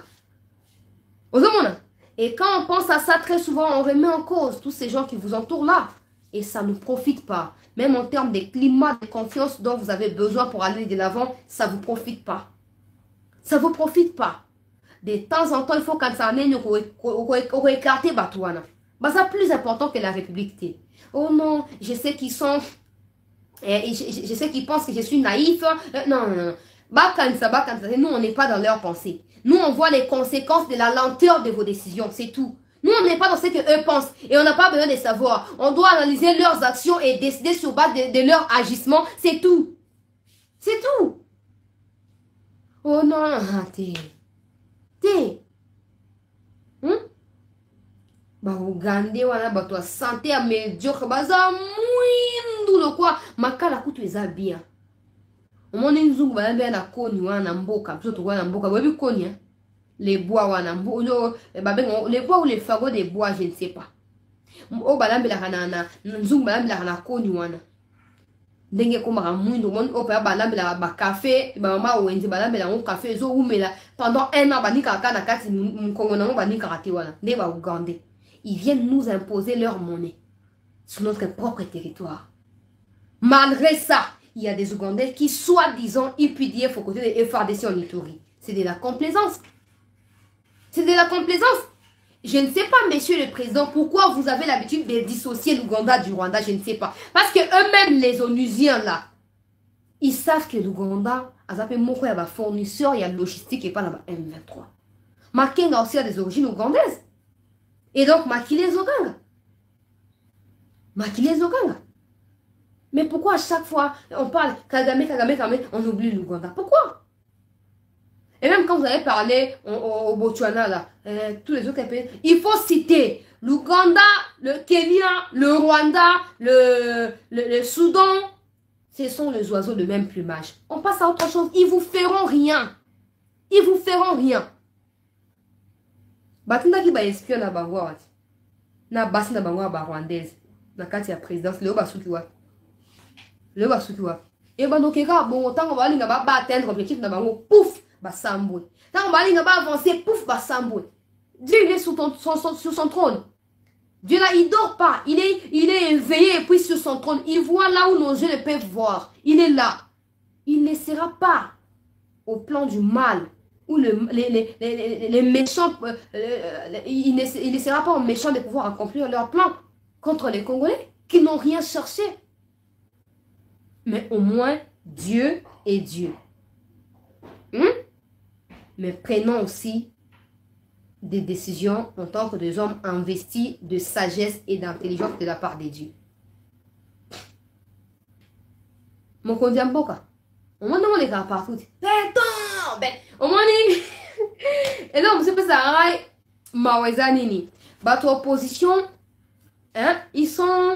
Et quand on pense à ça, très souvent, on remet en cause tous ces gens qui vous entourent là. Et ça ne profite pas. Même en termes de climat de confiance dont vous avez besoin pour aller de l'avant, ça ne vous profite pas. Ça ne vous profite pas. De temps en temps, il faut quand ça en est, nous écarter Batouana. C'est plus important que la République. Oh non, je sais qu'ils sont... Eh, je, je, je sais qu'ils pensent que je suis naïf. Euh, non, non, non. Bakansa, Bakansa, nous, on n'est pas dans leur pensée. Nous, on voit les conséquences de la lenteur de vos décisions, c'est tout. Nous, on n'est pas dans ce qu'eux pensent. Et on n'a pas besoin de savoir. On doit analyser leurs actions et décider sur base de, de leur agissement. C'est tout. C'est tout. Oh non, t'es... T'es... Hum? Bah, Ougandais, wana, bah, toi, santé à médiocre, bah, ça, mouindou, le quoi. Makala, kutu, eza bien. Au moins, nous, nous, bah, bien, la koni, wana, mboka, plutôt, wana, mboka, bah, bien, koni, hein. Les bois, wana, mboka, les bois ou les fagots des bois, je ne sais pas. Oh, bah, là, mais la ranana, nous, bah, la ranana, koni, wana. Ndenge komara mwindo mon opa balambela ba café ba mama wenze balambela ngo café zo umela pendant un an banika kana kati mkongo na ngo banika kati wana nde ba Ougandais. Ils viennent nous imposer leur monnaie sur notre propre territoire. Malgré ça, il y a des Ougandais qui soi-disant I P D F aux côtés de F R D C en Ituri. C'est de la complaisance. C'est de la complaisance. Je ne sais pas, monsieur le président, pourquoi vous avez l'habitude de dissocier l'Ouganda du Rwanda, je ne sais pas. Parce que eux-mêmes, les Onusiens, là, ils savent que l'Ouganda, il y a des fournisseurs, il y a logistique et pas là-bas M vingt-trois. Makenga aussi a des origines ougandaises. Et donc, Maki les Oganga. Maki les Oganga. Mais pourquoi à chaque fois, on parle Kagame, Kagame, Kagame, on oublie l'Ouganda? Pourquoi? Et même quand vous avez parlé au, au, au Botswana, là, euh, tous les autres pays, il faut citer l'Ouganda, le Kenya, le Rwanda, le, le, le Soudan. Ce sont les oiseaux de même plumage. On passe à autre chose. Ils vous feront rien. Ils vous feront rien. Batinda qui va espion na bangwa wati. Na basi na bangwa ba rwandaise. Na kati ya présidence, le oba suki wati. Le oba suki wati. Et bah donc, bon, tant qu'on va aller là-bas, atteindre l'objectif na bango, pouf! Basamboué. Quand on va aller là-bas avancer, pouf, Basamboué. Dieu, il est sur, ton, son, son, sur son trône. Dieu là, il dort pas. Il est, il est éveillé et puis sur son trône. Il voit là où nos yeux ne peuvent voir. Il est là. Il ne sera pas au plan du mal. Où le, les, les, les, les méchants, euh, euh, il, ne, il ne sera pas aux méchants de pouvoir accomplir leur plan contre les Congolais qui n'ont rien cherché. Mais au moins, Dieu est Dieu. Hum? Mais prenons aussi des décisions en tant que des hommes investis de sagesse et d'intelligence de la part de Dieu. Mon condiam boka. On m'a demandé qu'à partout. Péton! Ben, on m'a dit. Et donc, c'est pas ça. Mawezanini. Votre opposition, hein, ils sont.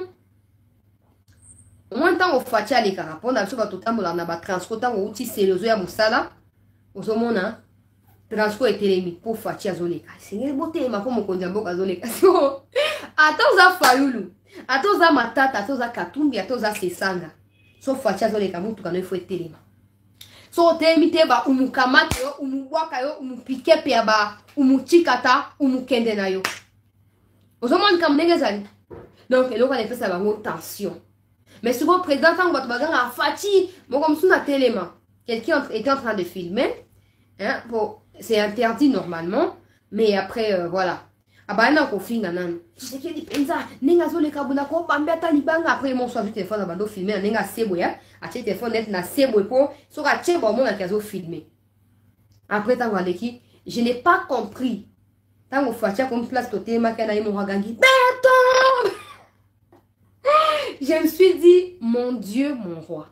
Au moins, tant au fatia les carapons, dans ce bateau, on a transporté au outil, c'est le zoya moussala. Aux hommes, hein. Transport et télémi pour Fatia Zoleka. C'est une beauté, ma comme on dit Zoleka. Attends, à Fayoulou. Attends, à Matata, attends, à Katumbi, attends, à Sesanga. Sauf Fatia Zoleka, moutou, quand il faut être téléma. So, télémi, ba, umu kamate, umu waka, umu piqué, piaba, umu chikata, umu kendenayo. Au moins, comme négazali. Donc, et là, on a fait ça, va tension. Mais souvent, président, quand on va à Fati, bon, comme ça, on a tellement. Quelqu'un était en train de filmer. Hein, bon, c'est interdit normalement. Mais après, euh, voilà. Ah bah, non, qu'on filme, nan. Je sais dit, penza, n'enga zo le kabuna ko, bambia talibanga. Après, mon soir, du téléphone, on va filmer, n'enga sebo, ya. A tché téléphone, net, na sebo, pour, sur a tché, bon, mon a kazo filmer. Après, t'as qui, je n'ai pas compris. Tant qu'on fait comme place côté, ma canaille, mon ragangi. Béton! Je me suis dit, mon Dieu, mon roi.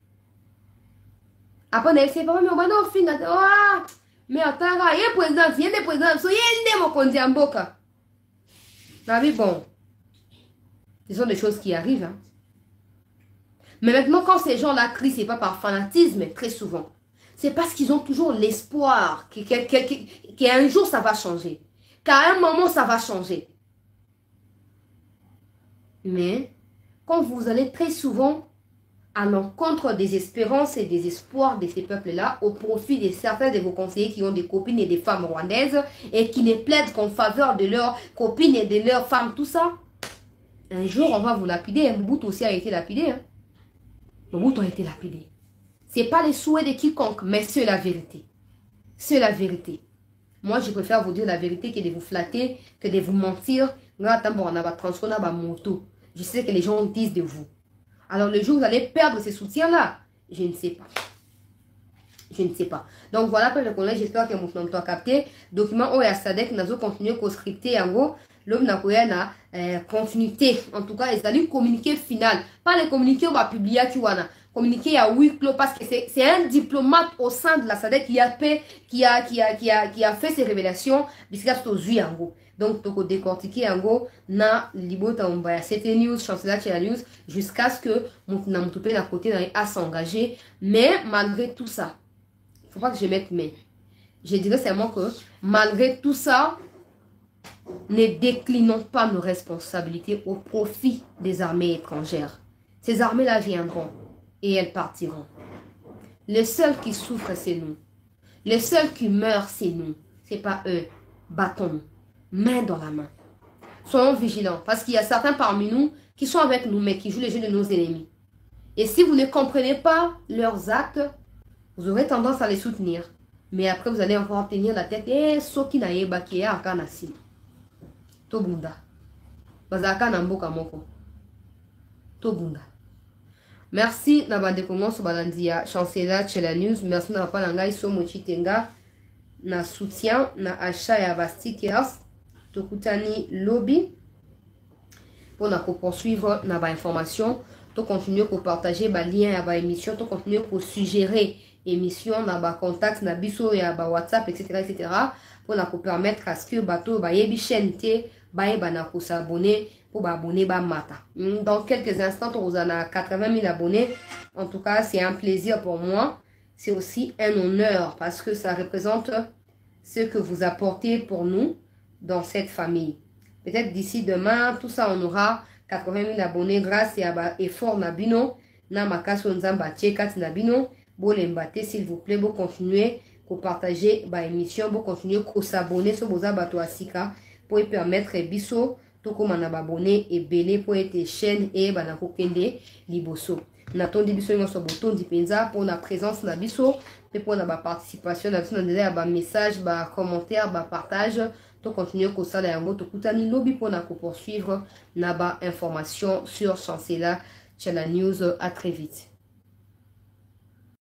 Après, on a essayé, papa, mais on va non, fin, mais attends, il y a président, il y a des présidents, il y a des mots qu'on dit en boca. Mais bon, ce sont des choses qui arrivent. Hein. Mais maintenant, quand ces gens-là crient, ce n'est pas par fanatisme, très souvent. C'est parce qu'ils ont toujours l'espoir qu'un jour, ça va changer. Qu'à un moment, ça va changer. Mais, quand vous allez très souvent à l'encontre des espérances et des espoirs de ces peuples-là, au profit de certains de vos conseillers qui ont des copines et des femmes rwandaises et qui ne plaident qu'en faveur de leurs copines et de leurs femmes, tout ça, un jour, on va vous lapider. Mobutu aussi a été lapidé. Hein. Mobutu a été lapidé. Ce n'est pas les souhaits de quiconque, mais c'est la vérité. C'est la vérité. Moi, je préfère vous dire la vérité que de vous flatter, que de vous mentir. Je sais que les gens disent de vous. Alors, le jour où vous allez perdre ces soutiens-là, je ne sais pas. Je ne sais pas. Donc, voilà pour le collège. J'espère que vous avez capté. Document O S A D E C, nous allons continuer à scripter en gros. L'homme n'a pas continuité. En tout cas, ils allaient communiquer final. Pas les communiqués, on va publier à Kiwana. Communiquer à huis clos parce que c'est un diplomate au sein de la S A D E C qui a fait, qui a, qui a, qui a, qui a fait ces révélations. Donc, pour décortiquer en gros, na libota on va c'était news, chancelier la news, jusqu'à ce que mon namtoupé d'un côté à s'engager. Mais malgré tout ça, il ne faut pas que je mette mais. Je dirais seulement que malgré tout ça, ne déclinons pas nos responsabilités au profit des armées étrangères. Ces armées-là viendront et elles partiront. Les seuls qui souffrent, c'est nous. Les seuls qui meurent, c'est nous. Ce n'est pas eux. Battons-nous. Main dans la main. Soyons vigilants parce qu'il y a certains parmi nous qui sont avec nous mais qui jouent les jeux de nos ennemis. Et si vous ne comprenez pas leurs actes, vous aurez tendance à les soutenir. Mais après, vous allez encore tenir la tête. Eh, soki na yeba ki ya akanasi. Tobunda. Bazaka na mboka moko. Tobunda. Merci na bande komo so balandia chancela Chela News. Merci na papa ngai so mochitenga na soutien na achat ya ba stickers. Tokutani lobby pour na poursuivre na ba information. To continuer à partager ba lien à ba émission. To continuer à suggérer émission na ba contact na biso ya ba WhatsApp etc etc pour na permettre à ce que bateau ba yebi chaîne te ba yeba na ko s'abonner pour ba abonner ba mata. Dans quelques instants on a quatre-vingt mille abonnés. En tout cas c'est un plaisir pour moi. C'est aussi un honneur parce que ça représente ce que vous apportez pour nous dans cette famille. Peut-être d'ici demain, tout ça, on aura quatre-vingt mille abonnés grâce à l'effort Nabino. Na makaso nzamba tchekat Nabino. Bon l'embate, s'il vous plaît, vous continuez pour partager l'émission, vous continuez à s'abonner sur vos abato asika pour permettre biso tout comme on a abonné et belé pour être chaîne et banako kende liboso. N'attendez biso sur le bouton dipenza pour la présence na biso et pour la participation, na message, ba commentaire, ba partage. To continuer ko sala yango to kutani lobby pour na poursuivre na ba information sur Chancela Chela News. À très vite.